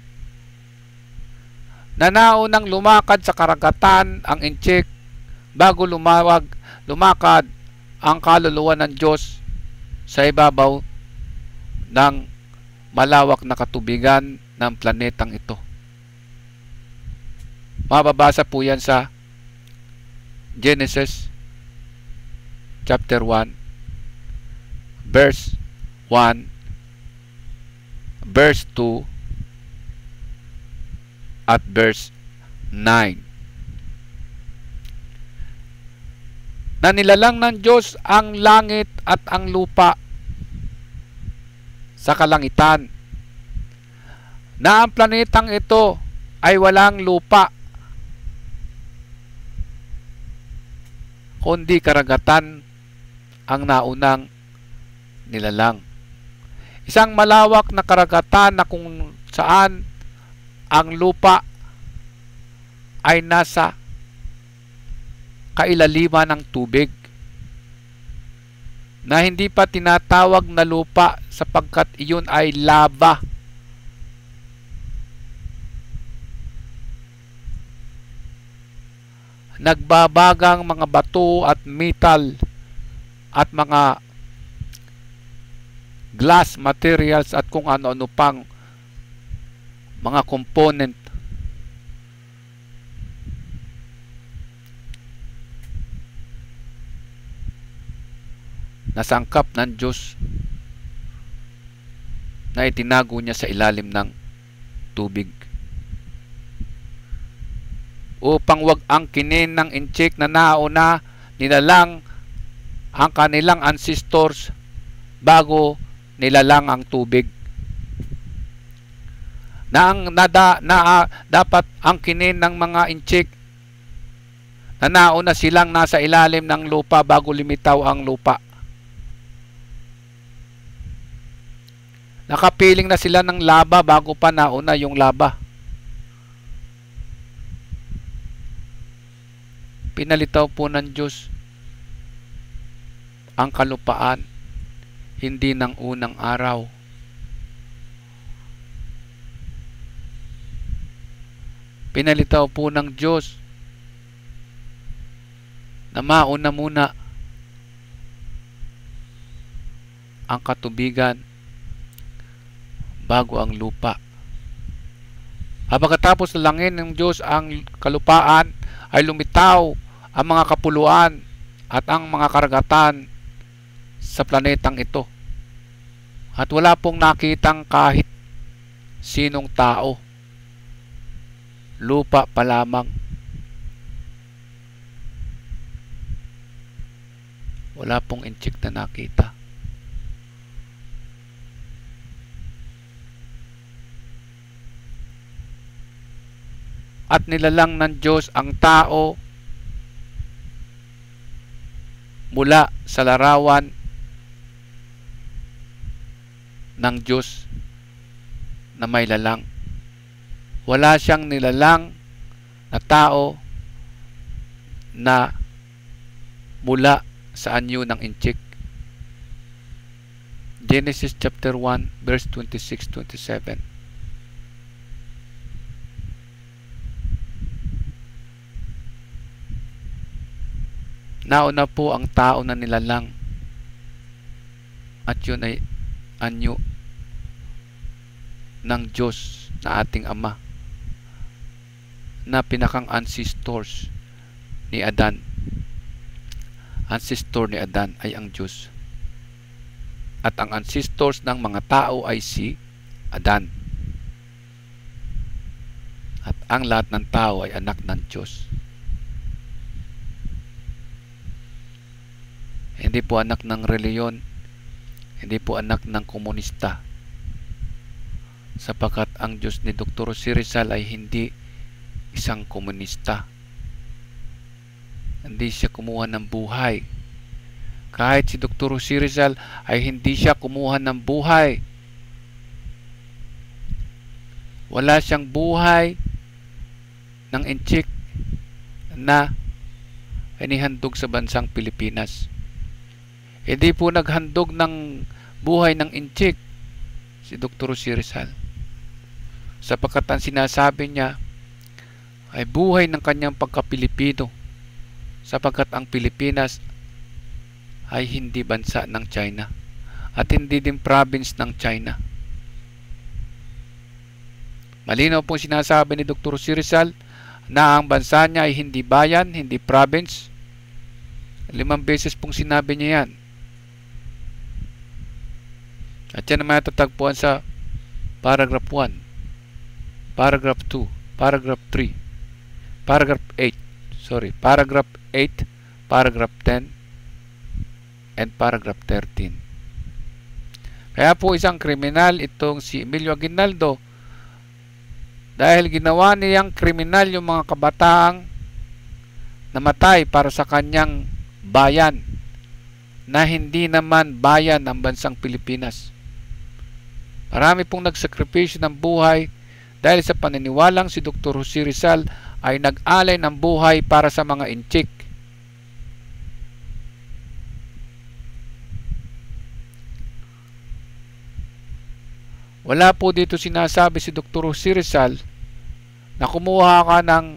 na naunang lumakad sa karagatan ang INTSEK bago lumakad ang kaluluwa ng Diyos sa ibabaw ng malawak na katubigan ng planetang ito. Mababasa po yan sa Genesis chapter 1 verse 1, verse 2 at verse 9. Na nilalang ng Diyos ang langit at ang lupa sa kalangitan, na ang planetang ito ay walang lupa kundi karagatan ang naunang nilalang. Isang malawak na karagatan na kung saan ang lupa ay nasa kailaliman ng tubig, na hindi pa tinatawag na lupa sapagkat iyon ay lava. Nagbabagang mga bato at metal at mga glass materials at kung ano-ano pang mga component na sangkap ng Diyos na itinago niya sa ilalim ng tubig upang wag angkinin ng INTSEK na nauna nilalang ang kanilang ancestors bago nilalang ang tubig, dapat angkinin ng mga INTSEK na nauna silang nasa ilalim ng lupa bago lumitaw ang lupa. Nakapiling na sila ng laba bago pa nauna yung laba. Pinalitaw po ng Diyos ang kalupaan, hindi ng unang araw. Pinalitaw po ng Diyos na mauna muna ang katubigan bago ang lupa. Pagkatapos langin ng Diyos ang kalupaan, ay lumitaw ang mga kapuluan at ang mga karagatan sa planetang ito. At wala pong nakitang kahit sinong tao. Lupa pa lamang. Wala pong INTSEK na nakita. At nilalang ng Diyos ang tao mula sa larawan ng Diyos na may lalang. wala siyang nilalang na tao na mula sa anyo ng intsik. Genesis chapter 1 verse 26-27. Nauna po ang tao na nilalang, at yun ay anyo ng Diyos na ating Ama, na pinakang ancestors ni Adan. Ancestor ni Adan ay ang Diyos, at ang ancestors ng mga tao ay si Adan, at ang lahat ng tao ay anak ng Diyos. Hindi po anak ng reliyon, hindi po anak ng komunista, sapagkat ang Diyos ni Dr. Rizal ay hindi isang komunista. Hindi siya kumuha ng buhay. Kahit si Dr. Rizal ay hindi siya kumuha ng buhay. Wala siyang buhay ng intsik na inihandog sa bansang Pilipinas. Hindi po naghandog ng buhay ng intsik si Dr. Rizal, sapagkat ang sinasabi niya ay buhay ng kanyang pagka-Pilipino, sapagkat ang Pilipinas ay hindi bansa ng China at hindi din province ng China. Malinaw po sinasabi ni Dr. Rizal na ang bansa niya ay hindi bayan, hindi province. 5 beses pong sinabi niya yan. At yan naman natatagpuan sa paragraph 1, paragraph 2, paragraph 3, paragraph 8, paragraph 8, paragraph 10, and paragraph 13. Kaya po isang kriminal itong si Emilio Aguinaldo, dahil ginawa niyang kriminal yung mga kabataang namatay para sa kanyang bayan, na hindi naman bayan ng bansang Pilipinas. Marami pong nagsakripisyo ng buhay dahil sa paniniwalang si Dr. Rizal ay nag-alay ng buhay para sa mga intsik. Wala po dito sinasabi si Dr. Rizal na kumuha ka ng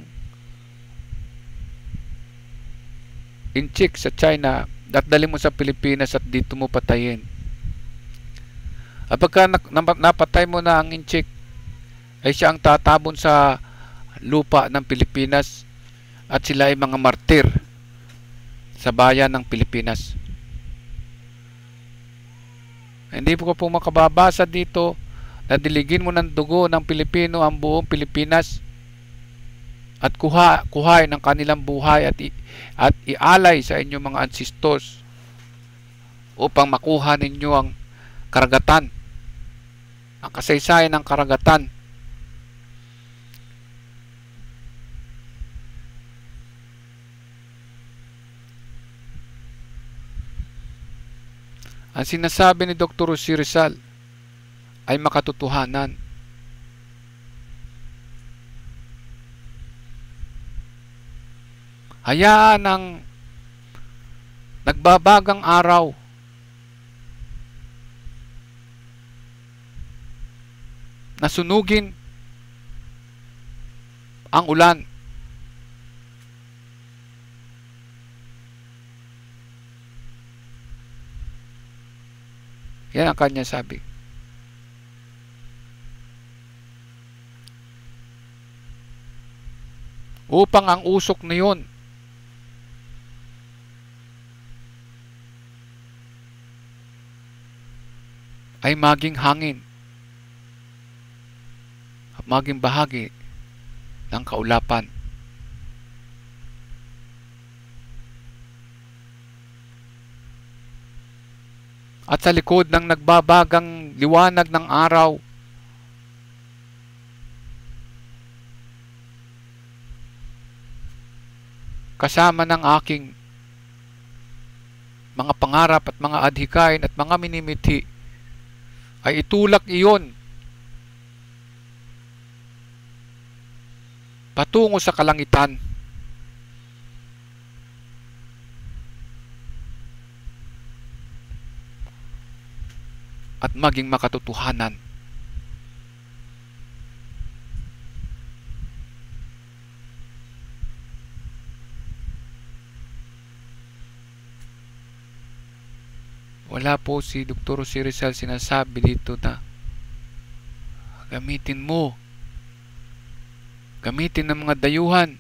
intsik sa China at dali mo sa Pilipinas at dito mo patayin. At pagka napatay mo na ang intsik, ay siya ang tatabon sa lupa ng Pilipinas at sila ay mga martir sa bayan ng Pilipinas. Hindi po makababasa dito na diligin mo ng dugo ng Pilipino ang buong Pilipinas at kuhay ng kanilang buhay at ialay sa inyong mga ancestors upang makuha ninyo ang karagatan, ang kasaysayan ng karagatan. Ang sinasabi ni Dr. Rizal ay makatotohanan. Hayaan ang nagbabagang araw na sunugin ang ulan. Yan ang kanya sabi. Upang ang usok na yun ay maging hangin at maging bahagi ng kaulapan. At sa likod ng nagbabagang liwanag ng araw, kasama ng aking mga pangarap at mga adhikain at mga minimithi, ay itulak iyon patungo sa kalangitan. At maging makatotohanan. Wala po si Dr. Rizal sinasabi dito na gamitin mo. Gamitin ng mga dayuhan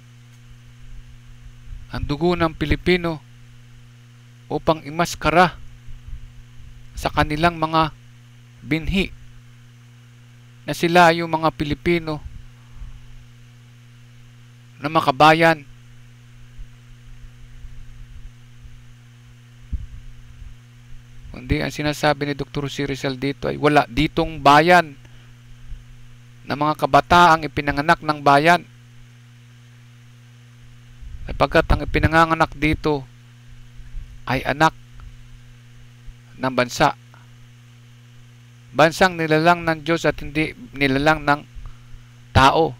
ang dugo ng Pilipino upang imaskara sa kanilang mga binhi na sila yung mga Pilipino na makabayan. Kundi ang sinasabi ni Dr. Rizal dito ay wala ditong bayan na mga kabataang ipinanganak ng bayan. Sapagkat ang ipinanganak dito ay anak ng bansa. Bansang nilalang ng Diyos at hindi nilalang ng tao.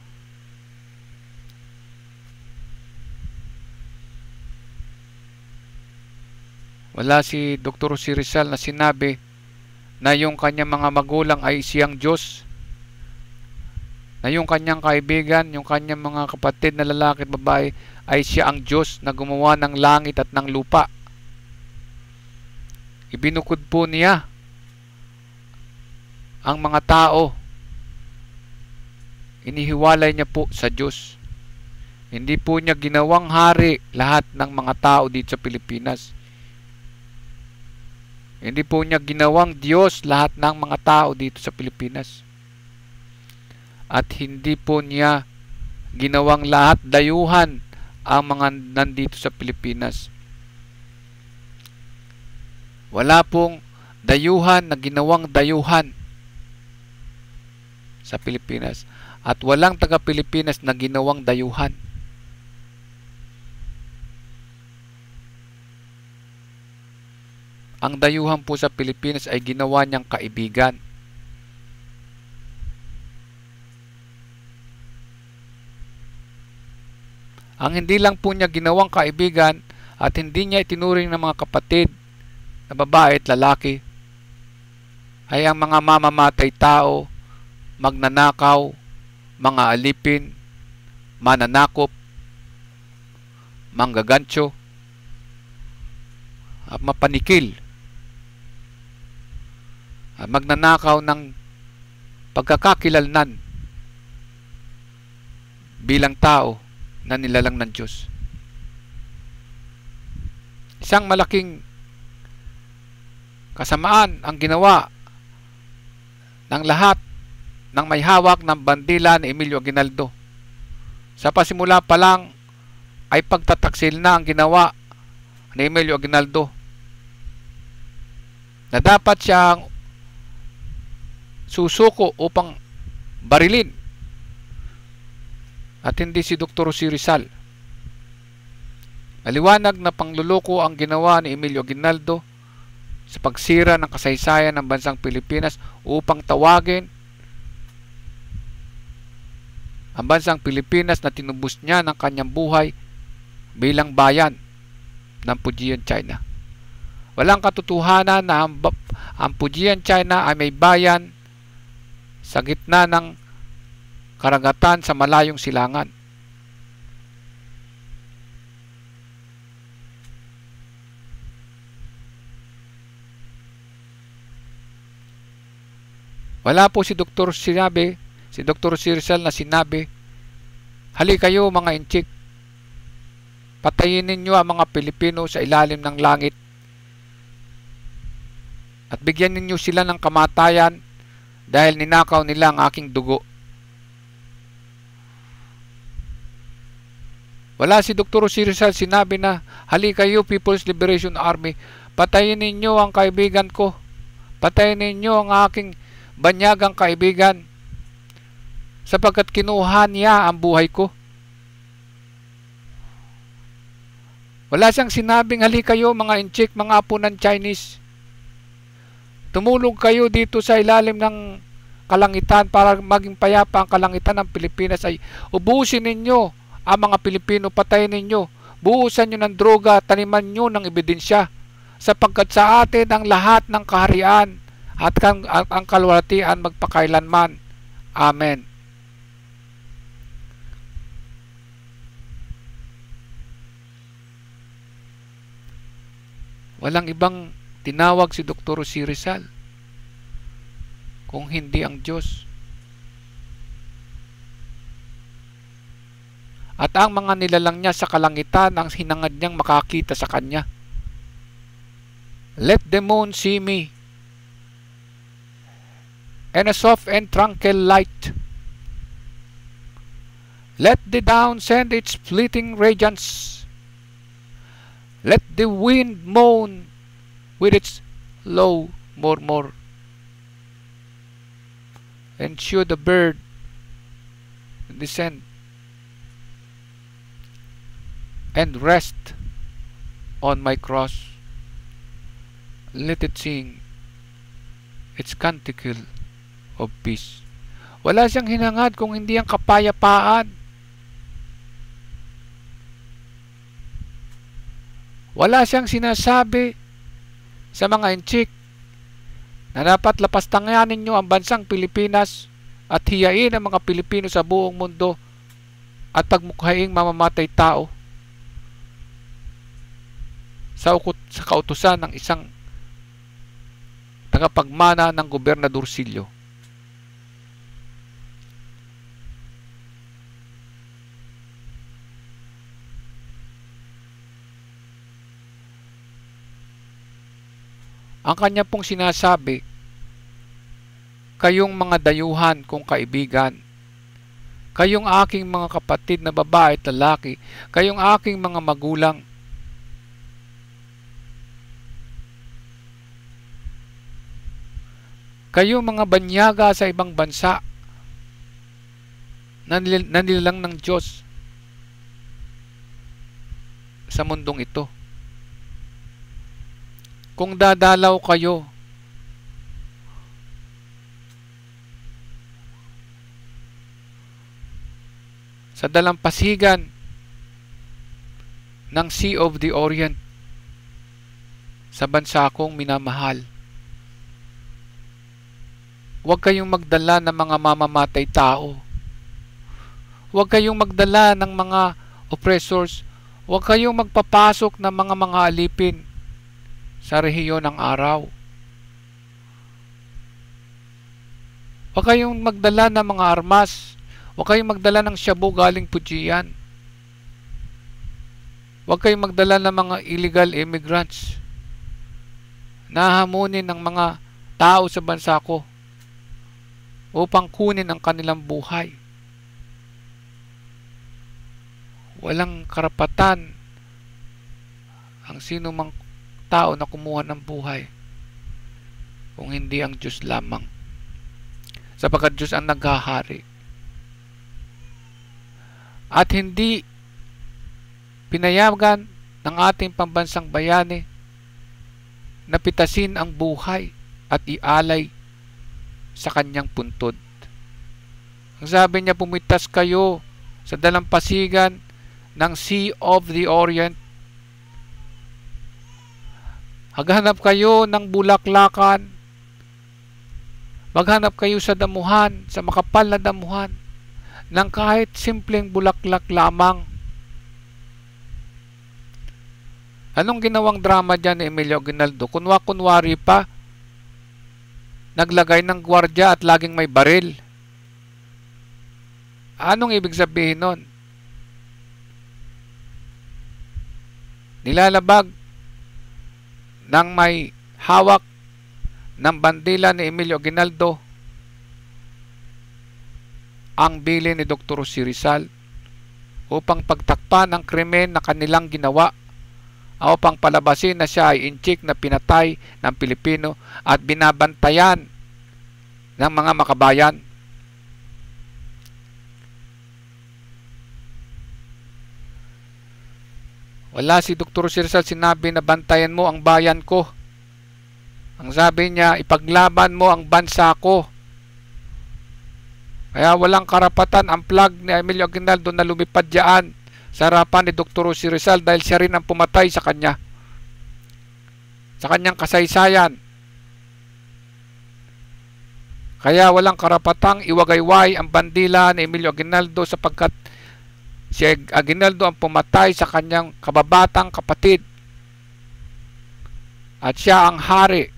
Wala si Dr. Rizal na sinabi na yung kanyang mga magulang ay siyang Diyos, na yung kanyang kaibigan, yung kanyang mga kapatid na lalaki at babae ay siya ang Diyos na gumawa ng langit at ng lupa. Ibinukod po niya ang mga tao. Inihiwalay niya po sa Diyos. Hindi po niya ginawang hari lahat ng mga tao dito sa Pilipinas. Hindi po niya ginawang Diyos lahat ng mga tao dito sa Pilipinas. At hindi po niya ginawang lahat dayuhan ang mga nandito sa Pilipinas. Wala pong dayuhan na ginawang dayuhan sa Pilipinas. At walang taga-Pilipinas na ginawang dayuhan. Ang dayuhan po sa Pilipinas ay ginawa niyang kaibigan. Ang hindi lang po niya ginawang kaibigan at hindi niya itinuring ng mga kapatid na babae at lalaki ay ang mga mamamatay tao, magnanakaw, mga alipin, mananakop, manggagancho, at mapanikil, at magnanakaw ng pagkakakilalnan bilang tao na nilalang ng Diyos. Isang malaking kasamaan ang ginawa ng lahat ng may hawak ng bandila ni Emilio Aguinaldo. Sa pasimula pa lang ay pagtataksil na ang ginawa ni Emilio Aguinaldo na dapat siyang susuko upang barilin at hindi si Dr. Rizal. Maliwanag na pangluloko ang ginawa ni Emilio Aguinaldo sa pagsira ng kasaysayan ng bansang Pilipinas upang tawagin ang bansang Pilipinas na tinubos niya ng kanyang buhay bilang bayan ng Fujian China. Walang katotohanan na ang Fujian China ay may bayan sa gitna ng karagatan sa malayong silangan. Wala po si Dr. Rizal na sinabi, hali kayo mga intsik, patayin ninyo ang mga Pilipino sa ilalim ng langit at bigyan ninyo sila ng kamatayan dahil ninakaw nila ang aking dugo. Wala si Dr. Rizal sinabi na, hali kayo People's Liberation Army, patayin ninyo ang kaibigan ko, patayin ninyo ang aking banyagang kaibigan sapagkat kinuha niya ang buhay ko. Wala siyang sinabing, hali kayo mga intsik, mga apo ng Chinese, tumulong kayo dito sa ilalim ng kalangitan, para maging payapa ang kalangitan ng Pilipinas, ay ubusin ninyo ang mga Pilipino, patayin ninyo, buhusan nyo ng droga, taniman nyo ng ebidensya, sapagkat sa atin ang lahat ng kaharian at ang kalwalhatian magpakailanman. Amen. Walang ibang tinawag si Dr. Rizal kung hindi ang Diyos. At ang mga nilalang niya sa kalangitan ang hinangad niyang makakita sa kanya. Let the moon see me, and a soft and tranquil light. Let the down send its fleeting radiance. Let the wind moan with its low murmur. And should the bird descend and rest on my cross, let it sing its canticle of peace. Wala siyang hinangad kung hindi ang kapayapaan. Wala siyang sinasabi sa mga intsik na dapat lapastanganin ninyo ang bansang Pilipinas at hiyain ang mga Pilipino sa buong mundo at pagmukhaing mamamatay tao sa kautusan ng isang tagapagmana ng Gobernador Silio. Ang kanya pong sinasabi, kayong mga dayuhan kong kaibigan, kayong aking mga kapatid na babae at lalaki, kayong aking mga magulang, kayong mga banyaga sa ibang bansa na nilalang ng Diyos sa mundong ito. Kung dadalaw kayo sa dalampasigan ng Sea of the Orient sa bansa kong minamahal, huwag kayong magdala ng mga mamamatay tao. Huwag kayong magdala ng mga oppressors. Huwag kayong magpapasok ng mga alipin sa rehiyon ng araw. Huwag kayong magdala ng mga armas. Huwag kayong magdala ng shabu galing Fujian. Huwag kayong magdala ng mga illegal immigrants na hamunin ng mga tao sa bansa ko upang kunin ang kanilang buhay. Walang karapatan ang sino mang tao na kumuha ng buhay kung hindi ang Diyos lamang, sapagkat Diyos ang naghahari. At hindi pinayagan ng ating pambansang bayani na pitasin ang buhay at ialay sa kanyang puntod. Ang sabi niya, pumitas kayo sa dalampasigan ng Sea of the Orient. Maghanap kayo ng bulaklakan. Maghanap kayo sa damuhan, sa makapal na damuhan, ng kahit simpleng bulaklak lamang. Anong ginawang drama dyan ni Emilio Aguinaldo? Kunwari pa, naglagay ng gwardya at laging may baril. Anong ibig sabihin nun? Nilalabag ng may hawak ng bandila ni Emilio Aguinaldo ang bili ni Dr. Rizal upang pagtakpan ang krimen na kanilang ginawa, upang palabasin na siya ay intsik na pinatay ng Pilipino at binabantayan ng mga makabayan. Wala si Dr. Rizal sinabi na bantayan mo ang bayan ko. Ang sabi niya, ipaglaban mo ang bansa ko. Kaya walang karapatan ang flag ni Emilio Aguinaldo na lumipad diyan sa harapan ni Dr. Rizal dahil siya rin ang pumatay sa kanya. Sa kanyang kasaysayan. Kaya walang karapatang iwagayway ang bandila ni Emilio Aguinaldo sapagkat si Aguinaldo ang pumatay sa kanyang kababatang kapatid. At siya ang hari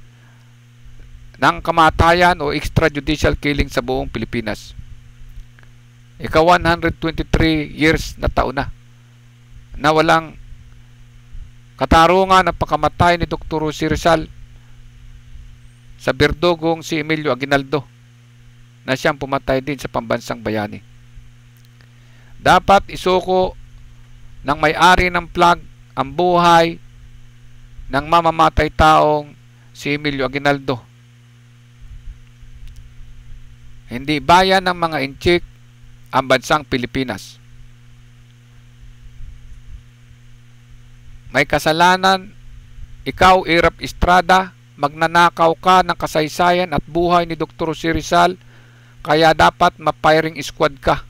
ng kamatayan o extrajudicial killing sa buong Pilipinas. Ika 123 years na taon na walang katarungan ang pagkamatay ni Dr. Rizal sa berdugong si Emilio Aguinaldo na siyang pumatay din sa pambansang bayani. Dapat isuko ng may-ari ng flag ang buhay ng mamamatay taong si Emilio Aguinaldo. Hindi bayan ng mga Intsik ang bansang Pilipinas. May kasalanan, ikaw Irap Estrada, magnanakaw ka ng kasaysayan at buhay ni Dr. Rizal, kaya dapat ma-firing squad ka.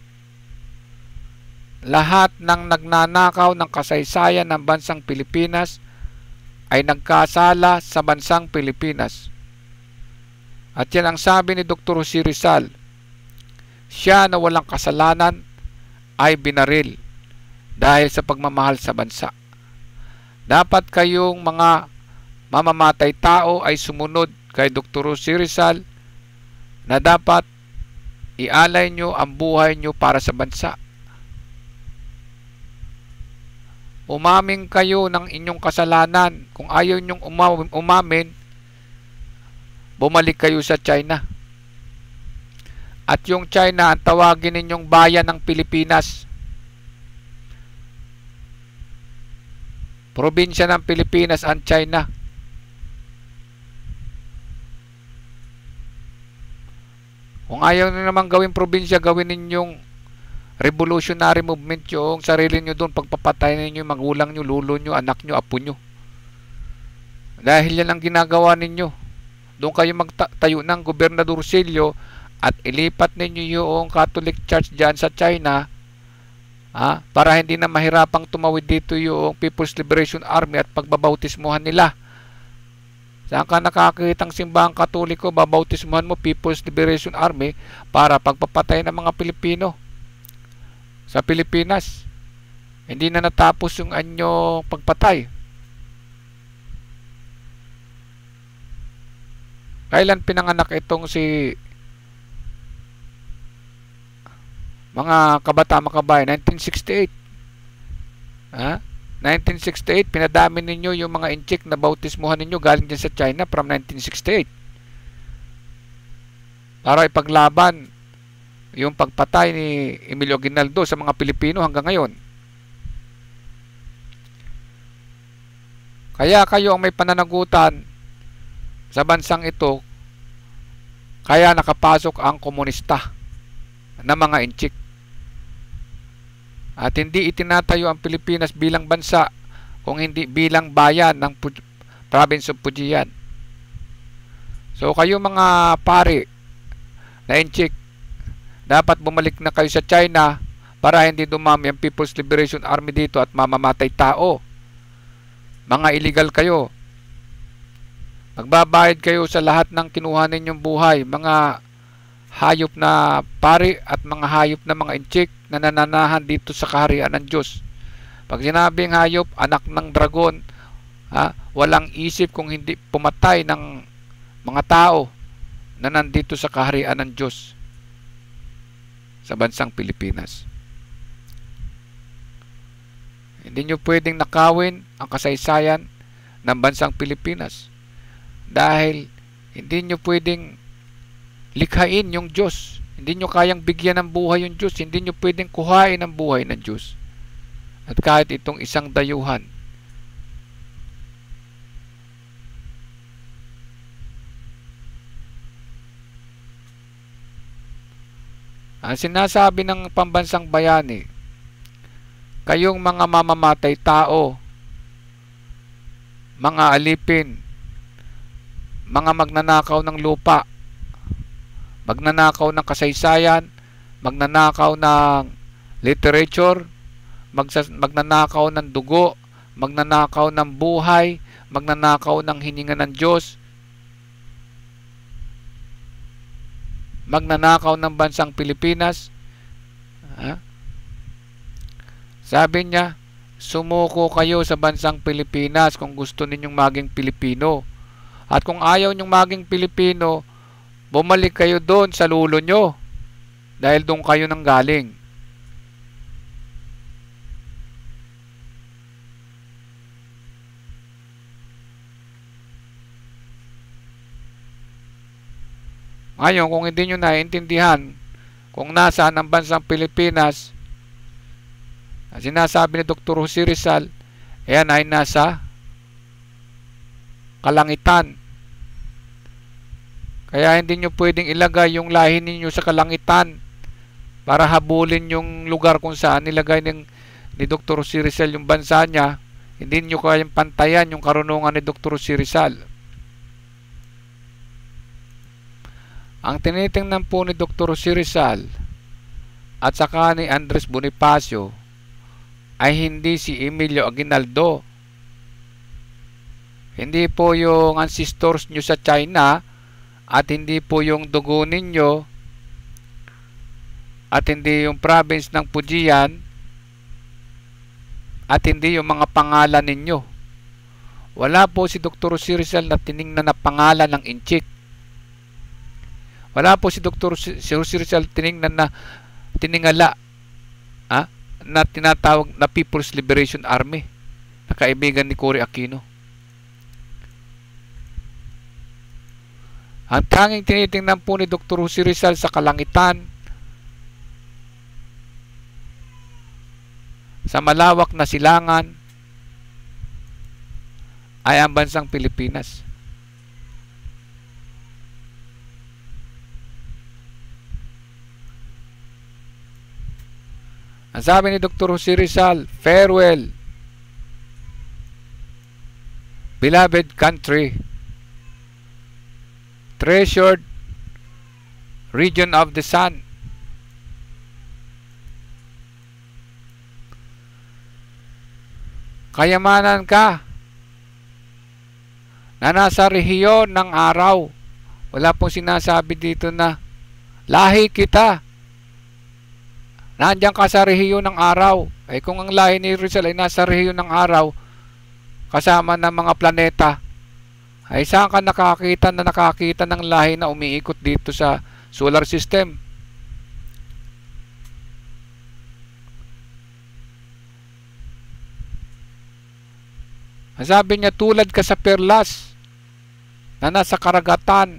Lahat ng nagnanakaw ng kasaysayan ng bansang Pilipinas ay nagkasala sa bansang Pilipinas. At yan ang sabi ni Dr. Rizal. Siya na walang kasalanan ay binaril dahil sa pagmamahal sa bansa. Dapat kayong mga mamamatay tao ay sumunod kay Dr. Rizal na dapat ialay nyo ang buhay nyo para sa bansa. Umamin kayo ng inyong kasalanan. Kung ayaw nyong umamin, bumalik kayo sa China. At yung China ang tawagin ninyong bayan ng Pilipinas. Probinsya ng Pilipinas ang China. Kung ayaw nyo naman gawin probinsya, gawin ninyong revolutionary movement yung sarili nyo doon, pagpapatay ninyo yung magulang nyo, lulo nyo, anak nyo, apo nyo. Dahil yan ang ginagawa ninyo. Doon kayo magtayo ng gobernadorsilyo at ilipat ninyo yung Catholic Church dyan sa China para hindi na mahirapang tumawid dito yung People's Liberation Army at pagbabautismuhan nila. Saan ka nakakitang simbahang Katoliko, babautismuhan mo People's Liberation Army para pagpapatay ng mga Pilipino sa Pilipinas. Hindi na natapos yung anyo pagpatay. Kailan pinanganak itong si mga kabataan makabayan? 1968. 1968, pinadami ninyo yung mga Intsik na bautismuhan ninyo galing dyan sa China from 1968. Para ipaglaban yung pagpatay ni Emilio Aguinaldo sa mga Pilipino hanggang ngayon. Kaya kayo ang may pananagutan sa bansang ito, kaya nakapasok ang komunista na mga Intsik. At hindi itinatayo ang Pilipinas bilang bansa kung hindi bilang bayan ng province of Fujian. So kayo mga pari na Intsik, dapat bumalik na kayo sa China para hindi dumami ang People's Liberation Army dito at mamamatay tao. Mga illegal kayo. Magbabayad kayo sa lahat ng kinuha ninyong buhay. Mga hayop na pari at mga hayop na mga Intsik na nananahan dito sa kaharian ng Diyos. Pag sinabing hayop, anak ng dragon, walang isip kung hindi pumatay ng mga tao na nandito sa kaharian ng Diyos sa bansang Pilipinas. Hindi nyo pwedeng nakawin ang kasaysayan ng bansang Pilipinas dahil hindi nyo pwedeng likhain yung Diyos. Hindi nyo kayang bigyan ng buhay yung Diyos. Hindi nyo pwedeng kuhain ang buhay ng Diyos. At kahit itong isang dayuhan, ang sinasabi ng pambansang bayani, kayong mga mamamatay tao, mga alipin, mga magnanakaw ng lupa, Magnanakaw ng kasaysayan, magnanakaw ng literature, magnanakaw ng dugo, magnanakaw ng buhay, magnanakaw ng hininga ng Diyos, magnanakaw ng bansang Pilipinas. Sabi niya, sumuko kayo sa bansang Pilipinas kung gusto ninyong maging Pilipino. At kung ayaw ninyong maging Pilipino, bumalik kayo doon sa lulo nyo. Dahil doon kayo nang galing. Ngayon, kung hindi nyo naiintindihan kung nasaan ang bansang Pilipinas, sinasabi ni Dr. Jose Rizal, ayan ay nasa kalangitan. Kaya hindi nyo pwedeng ilagay yung lahi ninyo sa kalangitan para habulin yung lugar kung saan nilagay ni Dr. Jose Rizal yung bansa niya. Hindi nyo kayang pantayan yung karunungan ni Dr. Jose Rizal. Ang tinitingnan po ni Dr. Jose Rizal at saka ni Andres Bonifacio ay hindi si Emilio Aguinaldo. Hindi po yung ancestors nyo sa China at hindi po yung dugo ninyo at hindi yung province ng Fujian at hindi yung mga pangalan ninyo. Wala po si Dr. Jose Rizal na tiningnan na pangalan ng INTSEK. Wala po si Dr. Jose Rizal tiningala na tinatawag na People's Liberation Army na kaibigan ni Cory Aquino. Ang tanging tinitingnan po ni Dr. Jose Rizal sa kalangitan, sa malawak na silangan, ay ang bansang Pilipinas. Ang sabi ni Dr. Jose Rizal, farewell, beloved country, treasured region of the sun. Kayamanan ka na nasa rehiyon ng araw. Wala pong sinasabi dito na lahi kita. Nandiyan ka sa rehiyon ng araw. Ay kung ang lahi ni Rizal ay nasa rehiyon ng araw, kasama ng mga planeta, ay saan ka nakakita ng lahi na umiikot dito sa solar system? Ang sabi niya, tulad ka sa perlas na nasa karagatan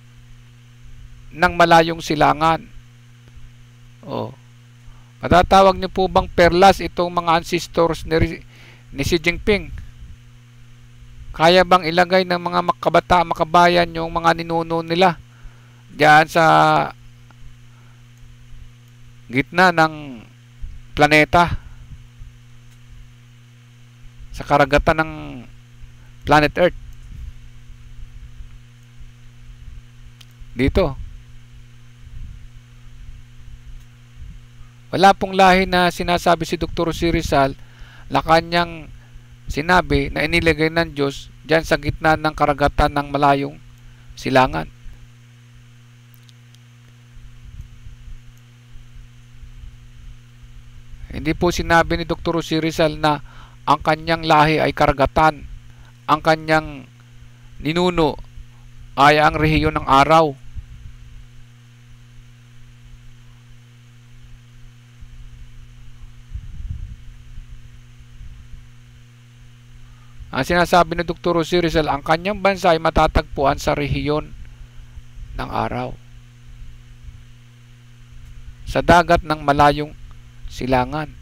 ng malayong silangan. Matatawag niyo po bang perlas itong mga ancestors ni Xi Jinping? Kaya bang ilagay ng mga makabayan yung mga ninuno nila diyan sa gitna ng planeta, sa karagatan ng planet Earth? Dito wala pong lahi na sinasabi si Dr. Jose Rizal na kanyang sinabi na inilagay ng Diyos dyan sa gitna ng karagatan ng malayong silangan. Hindi po sinabi ni Dr. Jose Rizal na ang kanyang lahi ay karagatan, ang kanyang ninuno ay ang rehiyon ng araw. Ang sinasabi ni Dr. Jose Rizal, ang kanyang bansa ay matatagpuan sa rehiyon ng araw, sa dagat ng malayong silangan.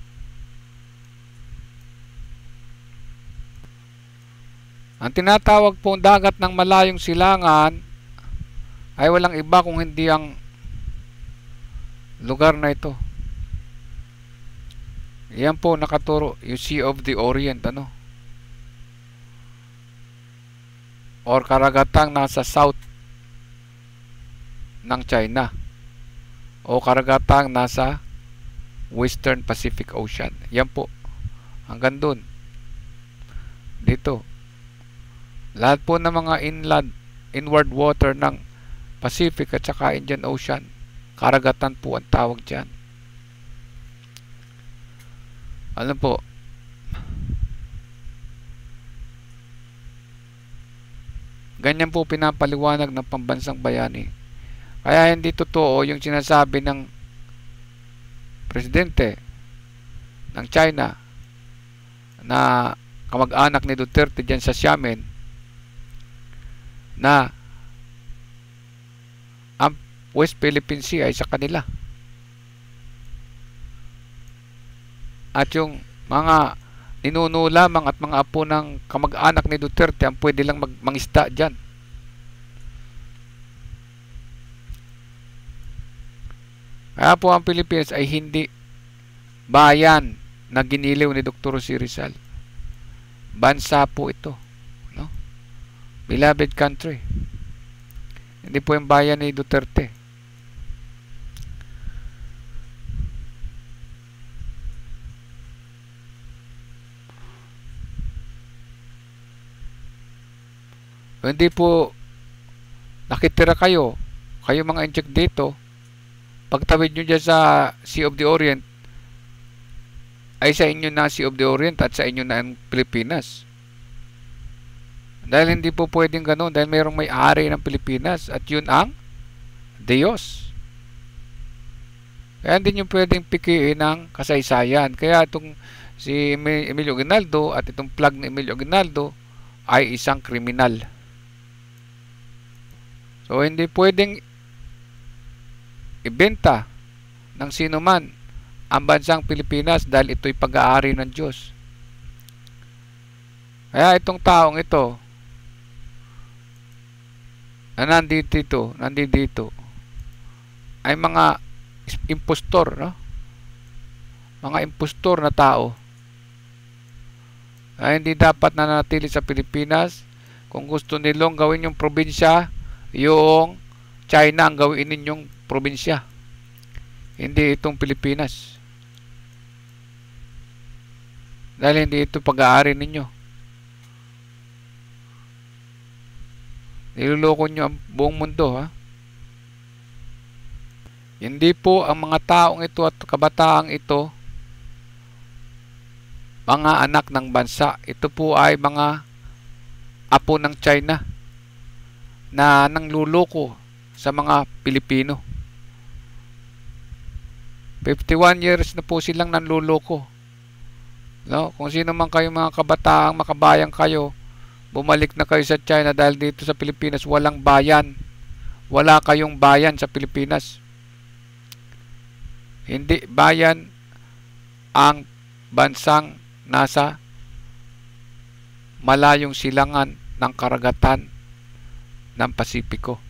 Ang tinatawag po dagat ng malayong silangan ay walang iba kung hindi ang lugar na ito. Yan po nakaturo, yung Sea of the Orient, or karagatang nasa south ng China o karagatang nasa Western Pacific Ocean. Yan po. Hanggang dun. Dito. Lahat po ng mga inward water ng Pacific at saka Indian Ocean, karagatan po ang tawag dyan. Ano po? Ganyan po pinapaliwanag ng pambansang bayani. Kaya hindi totoo yung sinasabi ng presidente ng China na kamag-anak ni Duterte dyan sa Xiamen na ang West Philippine Sea ay sa kanila. At yung mga ninuno lamang at mga apo ng kamag-anak ni Duterte ang pwede lang mangisda dyan. Kaya po ang Pilipinas ay hindi bayan na giniliw ni Dr. Rizal. Bansa po ito, no? Beloved country. Hindi po yung bayan ni Duterte. Hindi po nakitira kayo mga inject dito, pagtawid nyo dyan sa Sea of the Orient, ay sa inyo na Sea of the Orient at sa inyo na ang Pilipinas. Dahil hindi po pwedeng ganun, dahil mayroong may-ari ng Pilipinas at yun ang Diyos. Kaya hindi nyo pwedeng pikiin ng kasaysayan. Kaya itong si Emilio Aguinaldo at itong plug ni Emilio Aguinaldo ay isang kriminal. So hindi pwedeng ibenta ng sino man ang bansang Pilipinas dahil ito'y pag-aari ng Diyos. Kaya itong taong ito na nandito ay mga impostor, no? Mga impostor na tao ay hindi dapat nanatili sa Pilipinas. Kung gusto nilang gawin yung probinsya, yung China ang gawin ninyong probinsya, hindi itong Pilipinas, dahil hindi ito pag-aari ninyo. Niloloko nyo ang buong mundo, ha? Hindi po ang mga taong ito at kabataang ito mga anak ng bansa. Ito po ay mga apo ng China na nangluloko sa mga Pilipino. 51 years na po silang nanluloko. No? Kung sino man kayo mga kabataang makabayang kayo, bumalik na kayo sa China dahil dito sa Pilipinas walang bayan. Wala kayong bayan sa Pilipinas. Hindi bayan ang bansang nasa malayong silangan ng karagatan ng Pasipiko.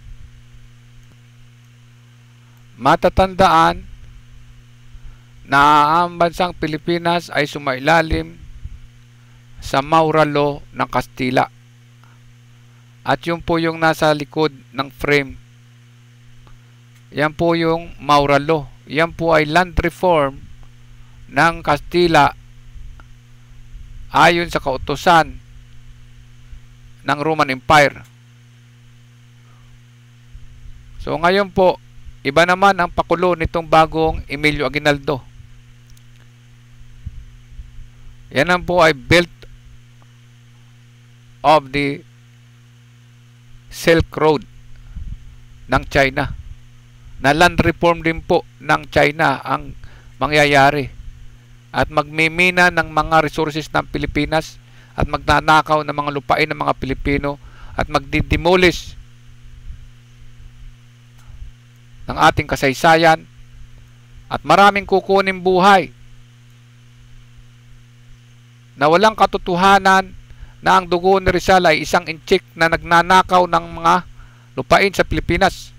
Matatandaan na ang bansang Pilipinas ay sumailalim sa Maura Law ng Kastila. At yun po yung nasa likod ng frame. Yan po yung Maura Law. Yan po ay land reform ng Kastila ayon sa kautusan ng Roman Empire. So ngayon po, iba naman ang pakulo nitong bagong Emilio Aguinaldo. Yan ang po ay Belt of the Silk Road ng China. Na land reform din po ng China ang mangyayari. At magmimina ng mga resources ng Pilipinas at magnanakaw ng mga lupain ng mga Pilipino at magdidemolish ng ating kasaysayan at maraming kukunin buhay na walang katotohanan na ang dugo ni Rizal ay isang intsik na nagnanakaw ng mga lupain sa Pilipinas.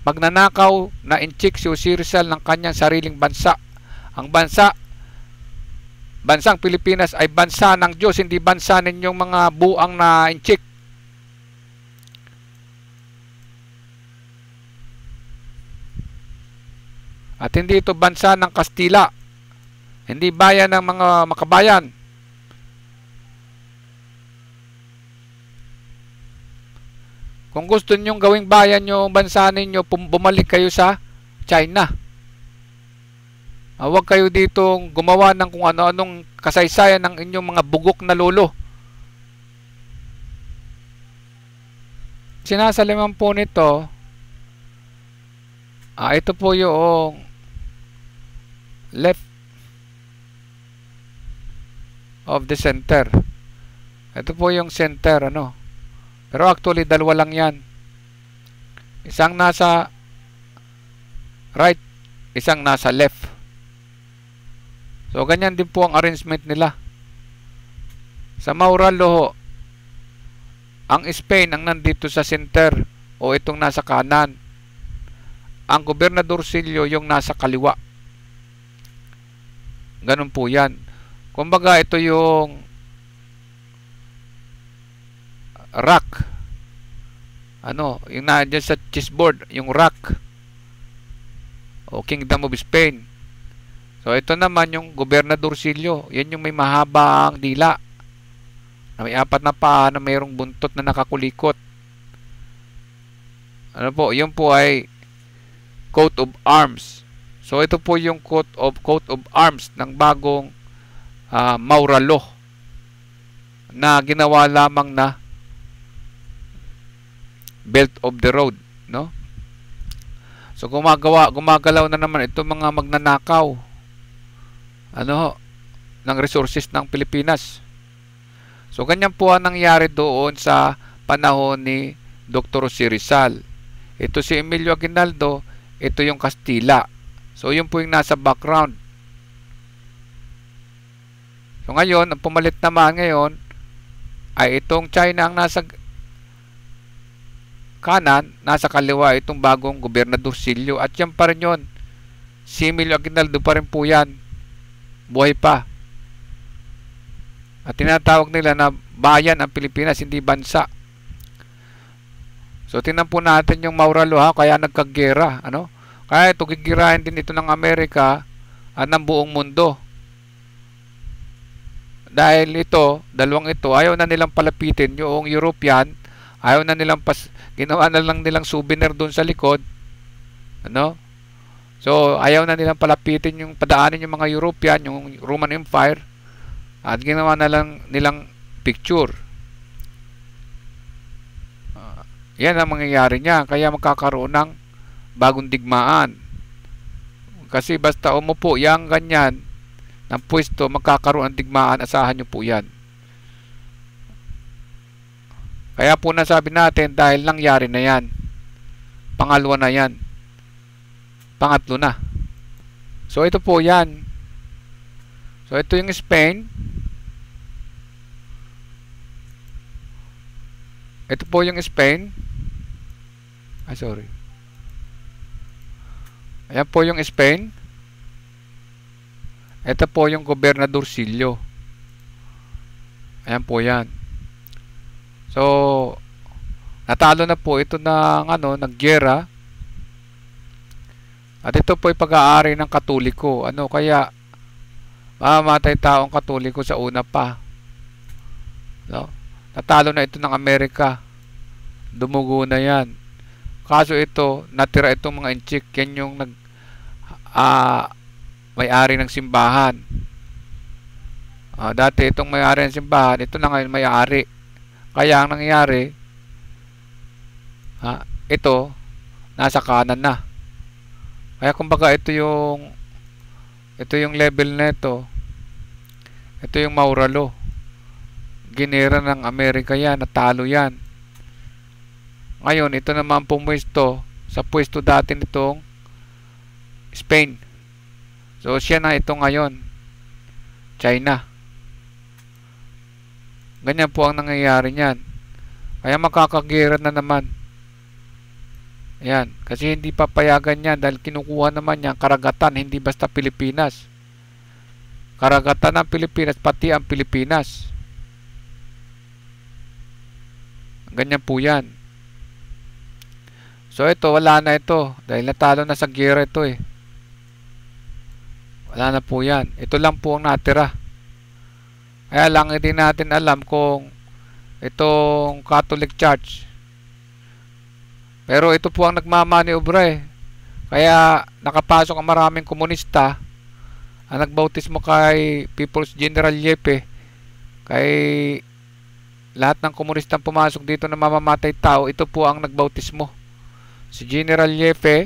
magnanakaw na inchik si Rizal ng kanyang sariling bansa. Ang bansang Pilipinas ay bansa ng Diyos, hindi bansa ninyong mga buang na inchik. At hindi ito bansa ng Kastila, hindi bayan ng mga makabayan. Kung gusto ninyong gawing bayan yung bansa ninyo, bumalik kayo sa China. Huwag kayo ditong gumawa ng kung ano-anong kasaysayan ng inyong mga bugok na lolo. Sinasaliman po nito, ito po yung left of the center. Ito po yung center, ano. Pero actually, dalawa lang yan. Isang nasa right, isang nasa left. So, ganyan din po ang arrangement nila. Sa Maura Law, ang Spain ang nandito sa center o itong nasa kanan. Ang Gobernadorcillo yung nasa kaliwa. Ganun po yan. Kumbaga, ito yung rock. Yung nandiyan sa chessboard, yung rock o Kingdom of Spain. So, ito naman yung Gobernadorcillo. Yan yung may mahabang dila na may apat na paa na mayroong buntot na nakakulikot. Yun po ay coat of arms. So, ito po yung coat of arms ng bagong Maura Law na ginawa lamang na belt of the road, no? So, gumagalaw na naman ito mga magnanakaw ng resources ng Pilipinas. So, ganyan po ang nangyari doon sa panahon ni Dr. Rizal. Ito si Emilio Aguinaldo, ito yung Kastila. So, yun po yung nasa background. So, ngayon, ang pumalit naman ngayon ay itong China ang nasa kanan, nasa kaliwa itong bagong Gobernadorcillo. At yan pa rin yun. Si Emilio Aguinaldo pa rin po yan. Buhay pa. At tinatawag nila na bayan ang Pilipinas, hindi bansa. So, tingnan po natin yung Maura Law, kaya nagkagera. Kaya ito, gigirahin din ito ng Amerika at ng buong mundo. Dahil ito, dalawang ito, ayaw na nilang palapitin yung European. Ayaw na nilang ginawa na lang nilang souvenir doon sa likod. So, ayaw na nilang palapitin yung padaanin yung mga European, yung Roman Empire. At ginawa na lang nilang picture. Yan ang mangyayari niya. Kaya magkakaroon ng bagong digmaan. Kasi basta umupo yang ganyan ng pwesto, magkakaroon ng digmaan. Asahan nyo po yan. Kaya po nasabi natin dahil nangyari na yan. Pangalawa na yan. Pangatlo na. So ito po yan. So ito yung Spain. Ito po yung Spain. Sorry. Ayan po yung Spain. Ito po yung Gobernadorcillo. Ayan po yan. So, natalo na po ito ng naggera. At ito po ay pag-aari ng Katoliko. Kaya mamamatay taong Katoliko sa una pa. Natalo na ito ng Amerika. Dumugo na yan. Kaso ito, natira itong mga inchik. Yan yung may-ari ng simbahan. Dati itong may-ari ng simbahan, ito na ngayon may-ari. Kaya ang nangyari, ito, nasa kanan na. Kaya kumbaga ito yung level na ito. Ito yung Maura Law. Ginera ng Amerika yan, natalo yan. Ngayon, ito naman pumwesto sa pwesto dati nitong Spain. So, siya na ito ngayon. China. Ganyan po ang nangyayari niyan. Kaya makakagera na naman. Ayan, kasi hindi papayagan yan dahil kinukuha naman niya karagatan, hindi basta Pilipinas. Karagatan ng Pilipinas, pati ang Pilipinas. Ganyan po yan. So ito, wala na ito. Dahil natalo na sa gera ito eh. Wala na po yan. Ito lang po ang natira. Kaya lang hindi natin alam kung itong Catholic Church. Pero ito po ang nagmamaniobra eh. Kaya nakapasok ang maraming komunista ang nagbautismo kay People's General Yepe. Kay lahat ng komunistang pumasok dito na mamamatay tao, ito po ang nagbautismo. Si General Yepe,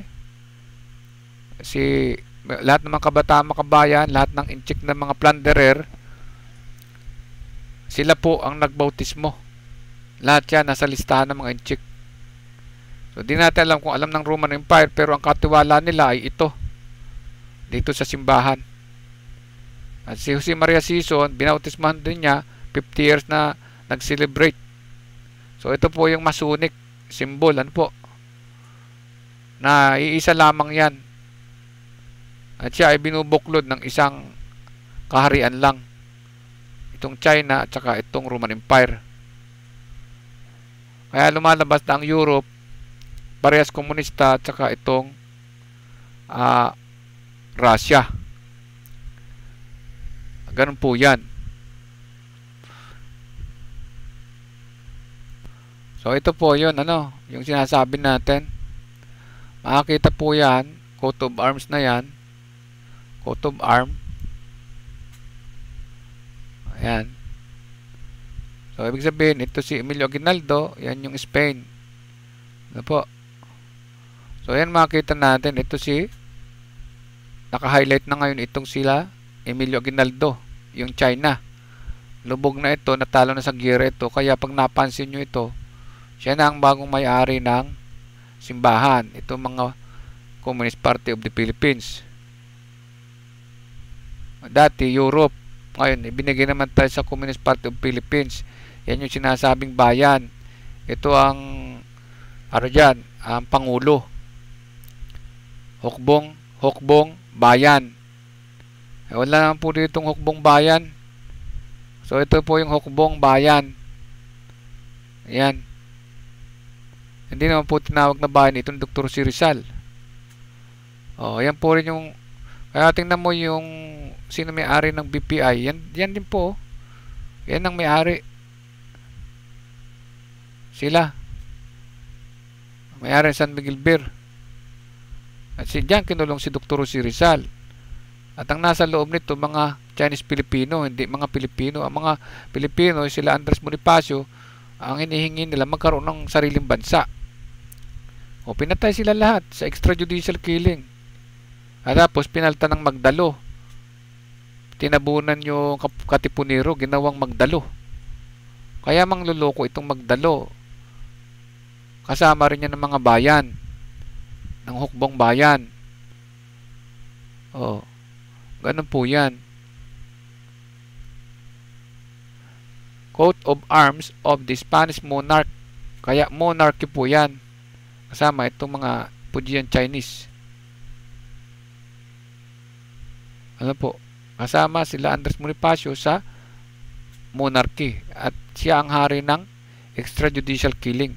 lahat ng mga kabataan makabayan, lahat ng inchik ng mga plunderer, sila po ang nagbautismo. Lahat yan nasa listahan ng mga inchik. So di natin alam kung alam ng Roman Empire, pero ang katiwala nila ay ito dito sa simbahan. At si Jose Maria Sison, binautismahan din niya 50 years na nag-celebrate. So ito po yung Masonic symbol, ano po, na iisa lamang yan. At siya ay binubuklod ng isang kaharian lang, itong China at saka itong Roman Empire. Kaya lumalabas na ang Europe, parehas komunista, at saka itong Russia. Ganun po yan. So ito po yun, yung sinasabi natin. Makakita po yan, coat of arms na yan. Coat of arm. Ayan. So ibig sabihin, ito si Emilio Aguinaldo, yan yung Spain. Ano po? So yan makikita natin, ito si, naka-highlight na ngayon itong sila Emilio Aguinaldo, yung China. Lubog na ito, natalo na sa gera ito. Kaya pag napansin nyo ito, siya na ang bagong may-ari ng simbahan. Ito mga Communist Party of the Philippines. Dati Europe, ngayon ibinigay naman tayo sa Communist Party of Philippines. Yan yung sinasabing bayan. Ito ang dyan, ang Pangulo. Hukbong bayan. Wala naman po ditong hukbong bayan. So ito po yung hukbong bayan. Ayan. Hindi naman po tinawag na bayan itong Dr. Si Rizal. Ayan po rin yung, kaya tingnan mo yung sino may-ari ng BPI. Yan din po. Yan ang may-ari. Sila. May-ari ng San Miguel Beer. At diyan kinulong si Dr. Si Rizal. At ang nasa loob nito, mga Chinese-Filipino, hindi mga Pilipino. Ang mga Pilipino, sila Andres Bonifacio, ang hinihingi nila magkaroon ng sariling bansa. Pinatay sila lahat sa extrajudicial killing. At tapos, pinalta ng Magdalo. Tinabunan yung Katipunero, ginawang Magdalo. Kaya mangluloko itong Magdalo. Kasama rin yan ng mga bayan, ng hukbong bayan. Ganun po yan. Coat of arms of the Spanish monarch. Kaya monarchy po yan. Kasama itong mga Fujian Chinese. Kasama sila Andres Bonifacio sa monarchy. At siya ang hari ng extrajudicial killing.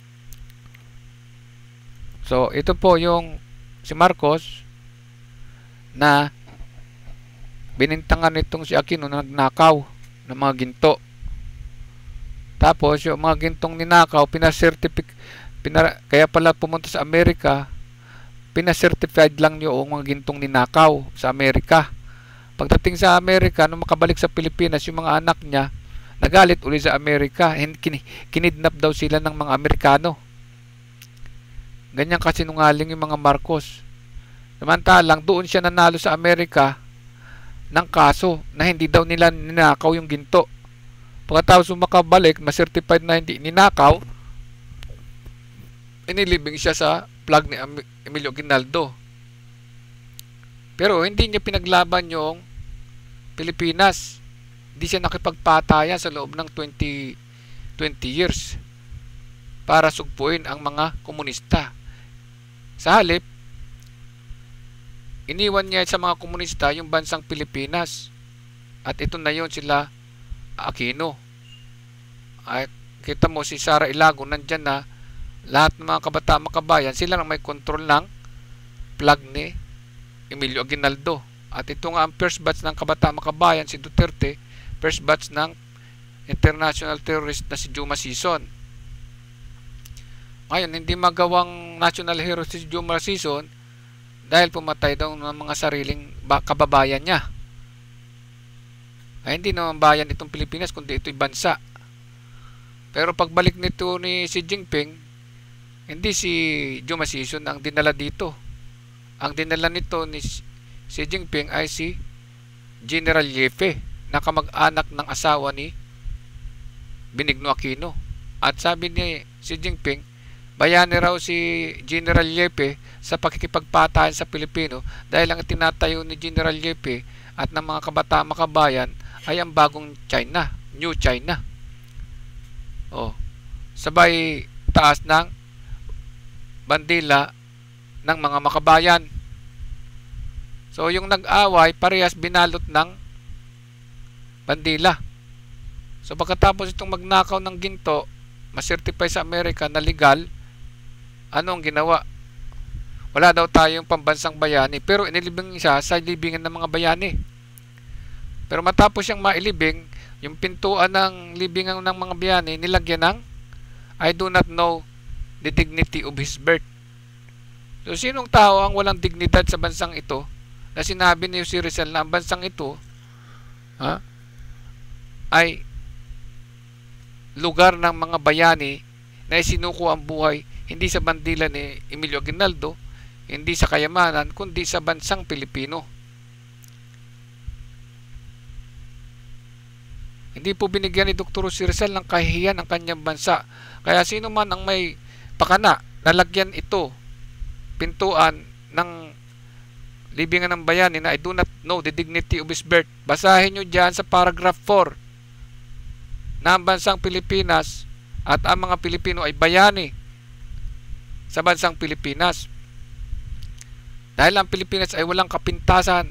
So, ito po yung si Marcos na binintangan nitong si Aquino na nagnakaw ng mga ginto. Tapos yung mga gintong ninakaw, kaya pala pumunta sa Amerika, pinacertified lang yung mga gintong ninakaw sa Amerika. Pagdating sa Amerika, nung makabalik sa Pilipinas, yung mga anak niya nagalit uli sa Amerika. Kinidnap daw sila ng mga Amerikano. Ganyan kasi nungaling yung mga Marcos. Samantalang doon siya nanalo sa Amerika ng kaso na hindi daw nila ninakaw yung ginto. Pagkatapos makabalik, ma-certified na hindi ninakaw, inilibing siya sa flag ni Emilio Aguinaldo. Pero hindi niya pinaglaban yung Pilipinas. Hindi siya nakipagpatayan sa loob ng 20 years. 20 years, para sugpuin ang mga komunista. Sa halip, iniwan niya sa mga komunista yung bansang Pilipinas. At ito na yun sila Aquino. At kita mo si Sara Ilago nandyan na, lahat ng mga kabataan makabayan, sila lang may control ng flag ni Emilio Aguinaldo. At ito nga ang first batch ng kabataan makabayan, si Duterte, first batch ng international terrorist na si Juma Sison. Ngayon, hindi magawang national hero si Juma Sison dahil pumatay daw ng mga sariling kababayan niya. Ay hindi naman bayan itong Pilipinas, kundi ito'y bansa. Pero pagbalik nito ni si Jinping, hindi si Juma Sison ang dinala dito. Ang dinala nito ni si Jinping ay si General Yepe, na kamag-anak ng asawa ni Benigno Aquino. At sabi ni si Jinping, bayani raw si General Yepe sa pakikipagpatayan sa Pilipino dahil ang tinatayo ni General Yepe at ng mga kabataan makabayan ay ang bagong China, New China. Sabay taas ng bandila ng mga makabayan. So yung nag-away, parehas binalot ng bandila. So pagkatapos itong magnakaw ng ginto, ma-certify sa Amerika na legal, anong ginawa? Wala daw tayong pambansang bayani, pero inilibing siya sa libingan ng mga bayani. Pero matapos siyang mailibing, yung pintuan ng libingan ng mga bayani, nilagyan ng I do not know the dignity of his birth. So sinong tao ang walang dignidad sa bansang ito, na sinabi ni si Rizal na ang bansang ito ay lugar ng mga bayani na isinuko ang buhay hindi sa bandila ni Emilio Aguinaldo, hindi sa kayamanan, kundi sa bansang Pilipino. Hindi po binigyan ni Dr. Rizal ng kahihiyan ang kanyang bansa. Kaya sino man ang may pakana, nalagyan ito, pintuan ng libingan ng bayani na I do not know the dignity of his birth. Basahin nyo dyan sa paragraph 4 na ang bansang Pilipinas at ang mga Pilipino ay bayani sa bansang Pilipinas. Dahil ang Pilipinas ay walang kapintasan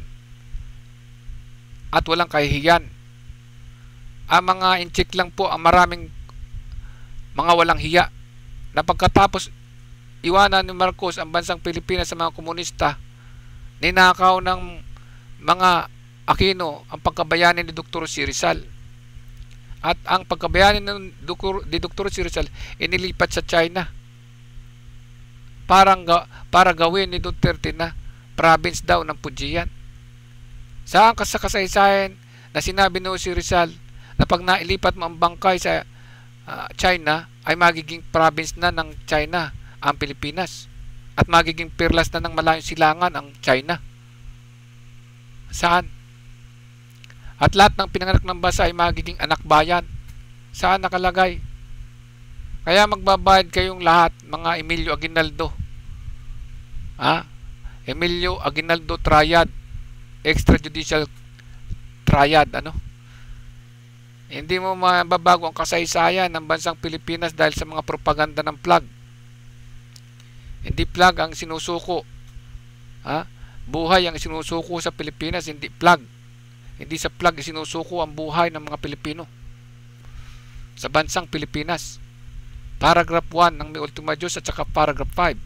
at walang kahihiyan. Ang mga intsik lang po ang maraming mga walang hiya na pagkatapos iwanan ni Marcos ang bansang Pilipinas sa mga komunista, ninakaw ng mga Aquino ang pagkabayani ni Dr. Rizal. At ang pagkabayani ni Dr. Rizal inilipat sa China para gawin ni Duterte na province daw ng Fujian. Saan ka sa kasaysayan na sinabi ni si Rizal na pag nailipat mo ang bangkay sa China ay magiging province na ng China ang Pilipinas at magiging perlas na ng malayong silangan ang China? Saan? At lahat ng pinanganak ng bansa ay magiging anak bayan. Saan nakalagay? Kaya magbabayad kayong lahat, mga Emilio Aguinaldo. Emilio Aguinaldo Triad, extrajudicial Triad, Hindi mo mababago ang kasaysayan ng bansang Pilipinas dahil sa mga propaganda ng flag. Hindi flag ang sinusuko. Buhay ang sinusuko sa Pilipinas, hindi flag. Hindi sa flag sinusuko ang buhay ng mga Pilipino sa bansang Pilipinas. Paragraph 1 ng Mi Ultimo Adios at saka paragraph 5.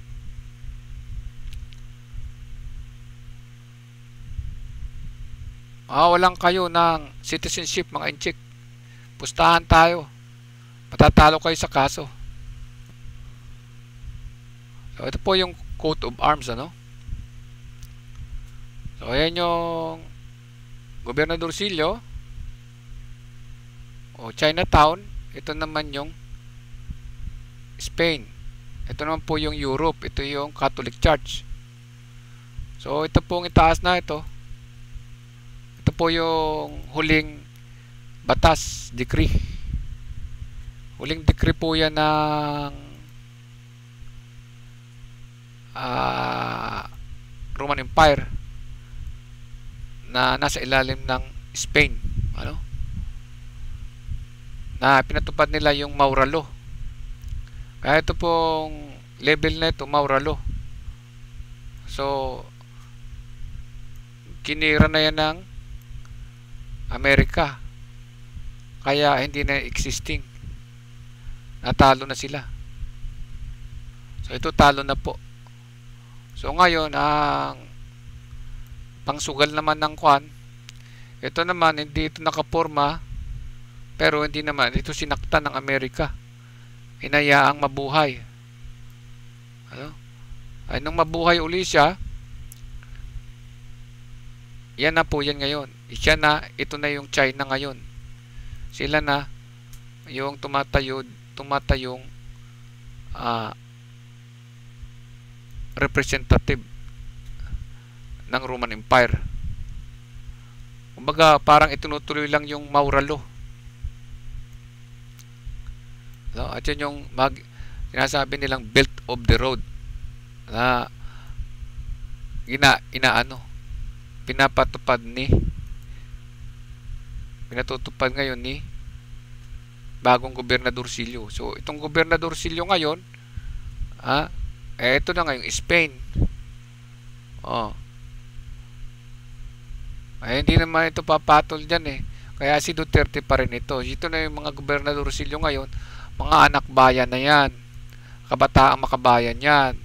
Walang kayo ng citizenship, mga intsik. Pustahan tayo. Matatalo kayo sa kaso. So, ito po yung coat of arms, So, ayan yung Gobernador Silio o Chinatown. Ito naman yung Spain. Ito naman po yung Europe. Ito yung Catholic Church. So, ito pong itaas na ito. Ito po yung huling batas, decree. Huling decree po yan ng Roman Empire na nasa ilalim ng Spain. Na pinatupad nila yung Maura Law. Kaya ito pong level na ito, Maura Law. So, kinira na yan ng Amerika. Kaya hindi na existing. Natalo na sila. So, ito talo na po. So, ngayon, ang pangsugal naman ng kwan, ito naman, hindi ito nakaporma, pero hindi naman, ito sinaktan ng Amerika. Hinayaang mabuhay. Ano? Ay, nung mabuhay uli siya, yan na po yan ngayon. Siya na, ito na yung China ngayon. Sila na, yung tumatayong representative ng Roman Empire. Kumbaga, parang itinutuloy lang yung Maura Law. No? At yun yung sinasabi nilang Belt of the Road na pinatutupad ngayon ni bagong gobernador Silio. So, itong gobernador Silio ngayon, ito na ngayon, Spain. Hindi naman ito papatol dyan eh. Kaya si Duterte pa rin ito. Ito na yung mga gobernador Silio ngayon, mga anak bayan na yan. Kabataang makabayan yan.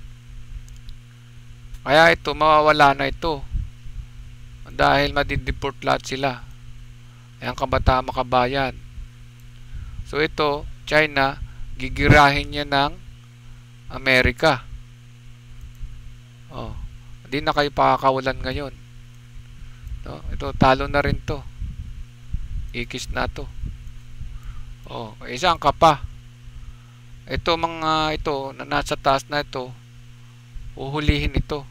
Kaya ito, mawawala na ito. Dahil madideport lahat sila. Ayan, kabataan makabayan. So ito, China, gigirahin niya ng Amerika. Hindi na kayo pakakawalan ngayon. No? Ito, talo na rin to. Ikis na to. Isang ka pa. Ito ito na nasa taas na ito, uhulihin ito.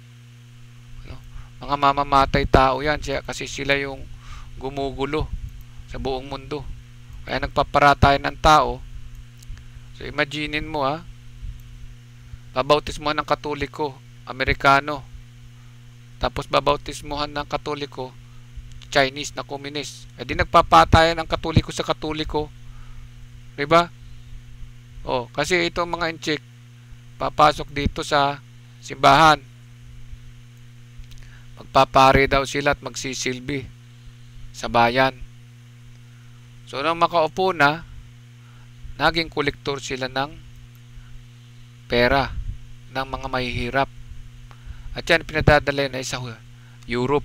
Mga mamamatay tao yan kasi sila yung gumugulo sa buong mundo. Kaya nagpaparatay ng tao. So imaginin mo babautismohan ng Katoliko, Amerikano. Tapos babautismohan ng Katoliko, Chinese na Communist. Di nagpapatayan ng Katoliko sa Katoliko. Diba? Kasi itong mga intsik papasok dito sa simbahan. Magpapare daw sila at magsisilbi sa bayan. So nang makaupo na, naging kolektor sila ng pera ng mga mahihirap. At yan pinadadala na sa Europe.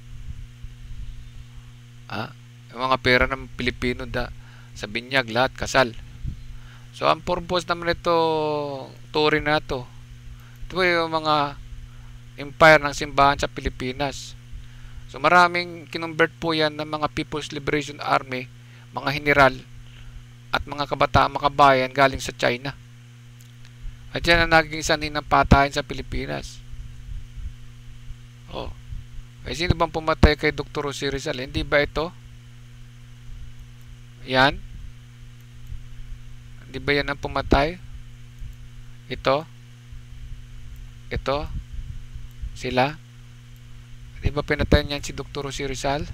Yung mga pera ng Pilipino sa binyag, lahat kasal. So ang purpose naman ito touring na ito yung mga empire ng simbahan sa Pilipinas. So maraming kinumbert po yan ng mga People's Liberation Army, mga general at mga kabataan makabayan galing sa China. At yan ang naging sanhin ng patayan sa Pilipinas. Sino bang pumatay kay Dr. Rizal? Hindi ba ito? Yan? Hindi ba yan ang pumatay? Ito? Sila? Di ba pinatay niyan si Dr. Rizal?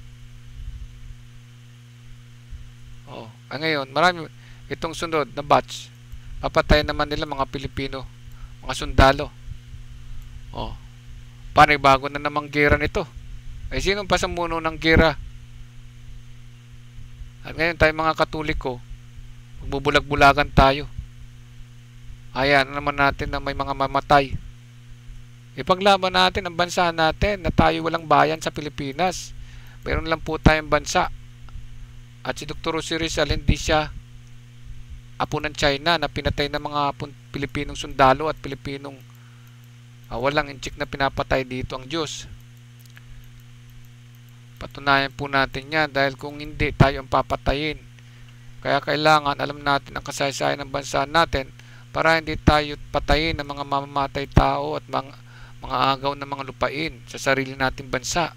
Ngayon, marami itong sunod na batch. Papatayin naman nila mga Pilipino, mga sundalo. Panibago na namang gera nito. Sinong pasamuno ng gera? At ngayon tayo mga Katoliko, magbubulag-bulagan tayo. Ayan naman natin na may mga mamatay. Ipaglaban natin ang bansa natin na tayo walang bayan sa Pilipinas. Meron lang po tayong bansa. At si Dr. Rizal, hindi siya apo ng China na pinatay ng mga Pilipinong sundalo at Pilipinong walang intsik na pinapatay dito ang Diyos. Patunayan po natin yan dahil kung hindi, tayo ang papatayin. Kaya kailangan alam natin ang kasaysayan ng bansa natin para hindi tayo patayin ng mga mamamatay tao at mga agaw ng mga lupain sa sarili nating bansa.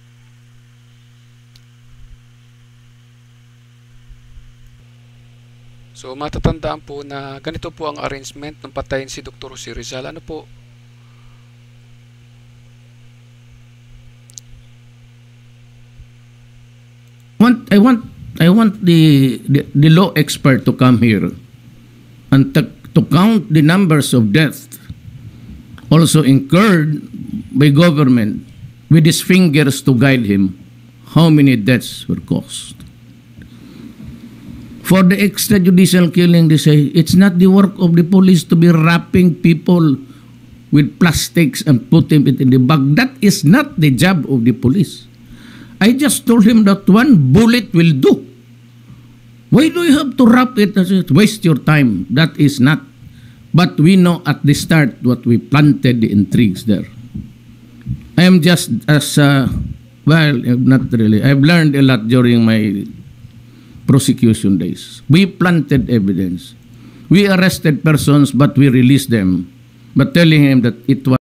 So matatandaan po na ganito po ang arrangement ng patayin si Dr. Rizal. Ano po? I want the law expert to come here and to count the numbers of deaths also incurred by government with his fingers to guide him, how many deaths were caused. For the extrajudicial killing, they say, it's not the work of the police to be wrapping people with plastics and put them in the bag. That is not the job of the police. I just told him that one bullet will do. Why do you have to wrap it? Waste your time. That is not. But we know at the start what we planted the intrigues there. I am just as, well, not really. I've learned a lot during my prosecution days. We planted evidence. We arrested persons, but we released them, but telling him that it was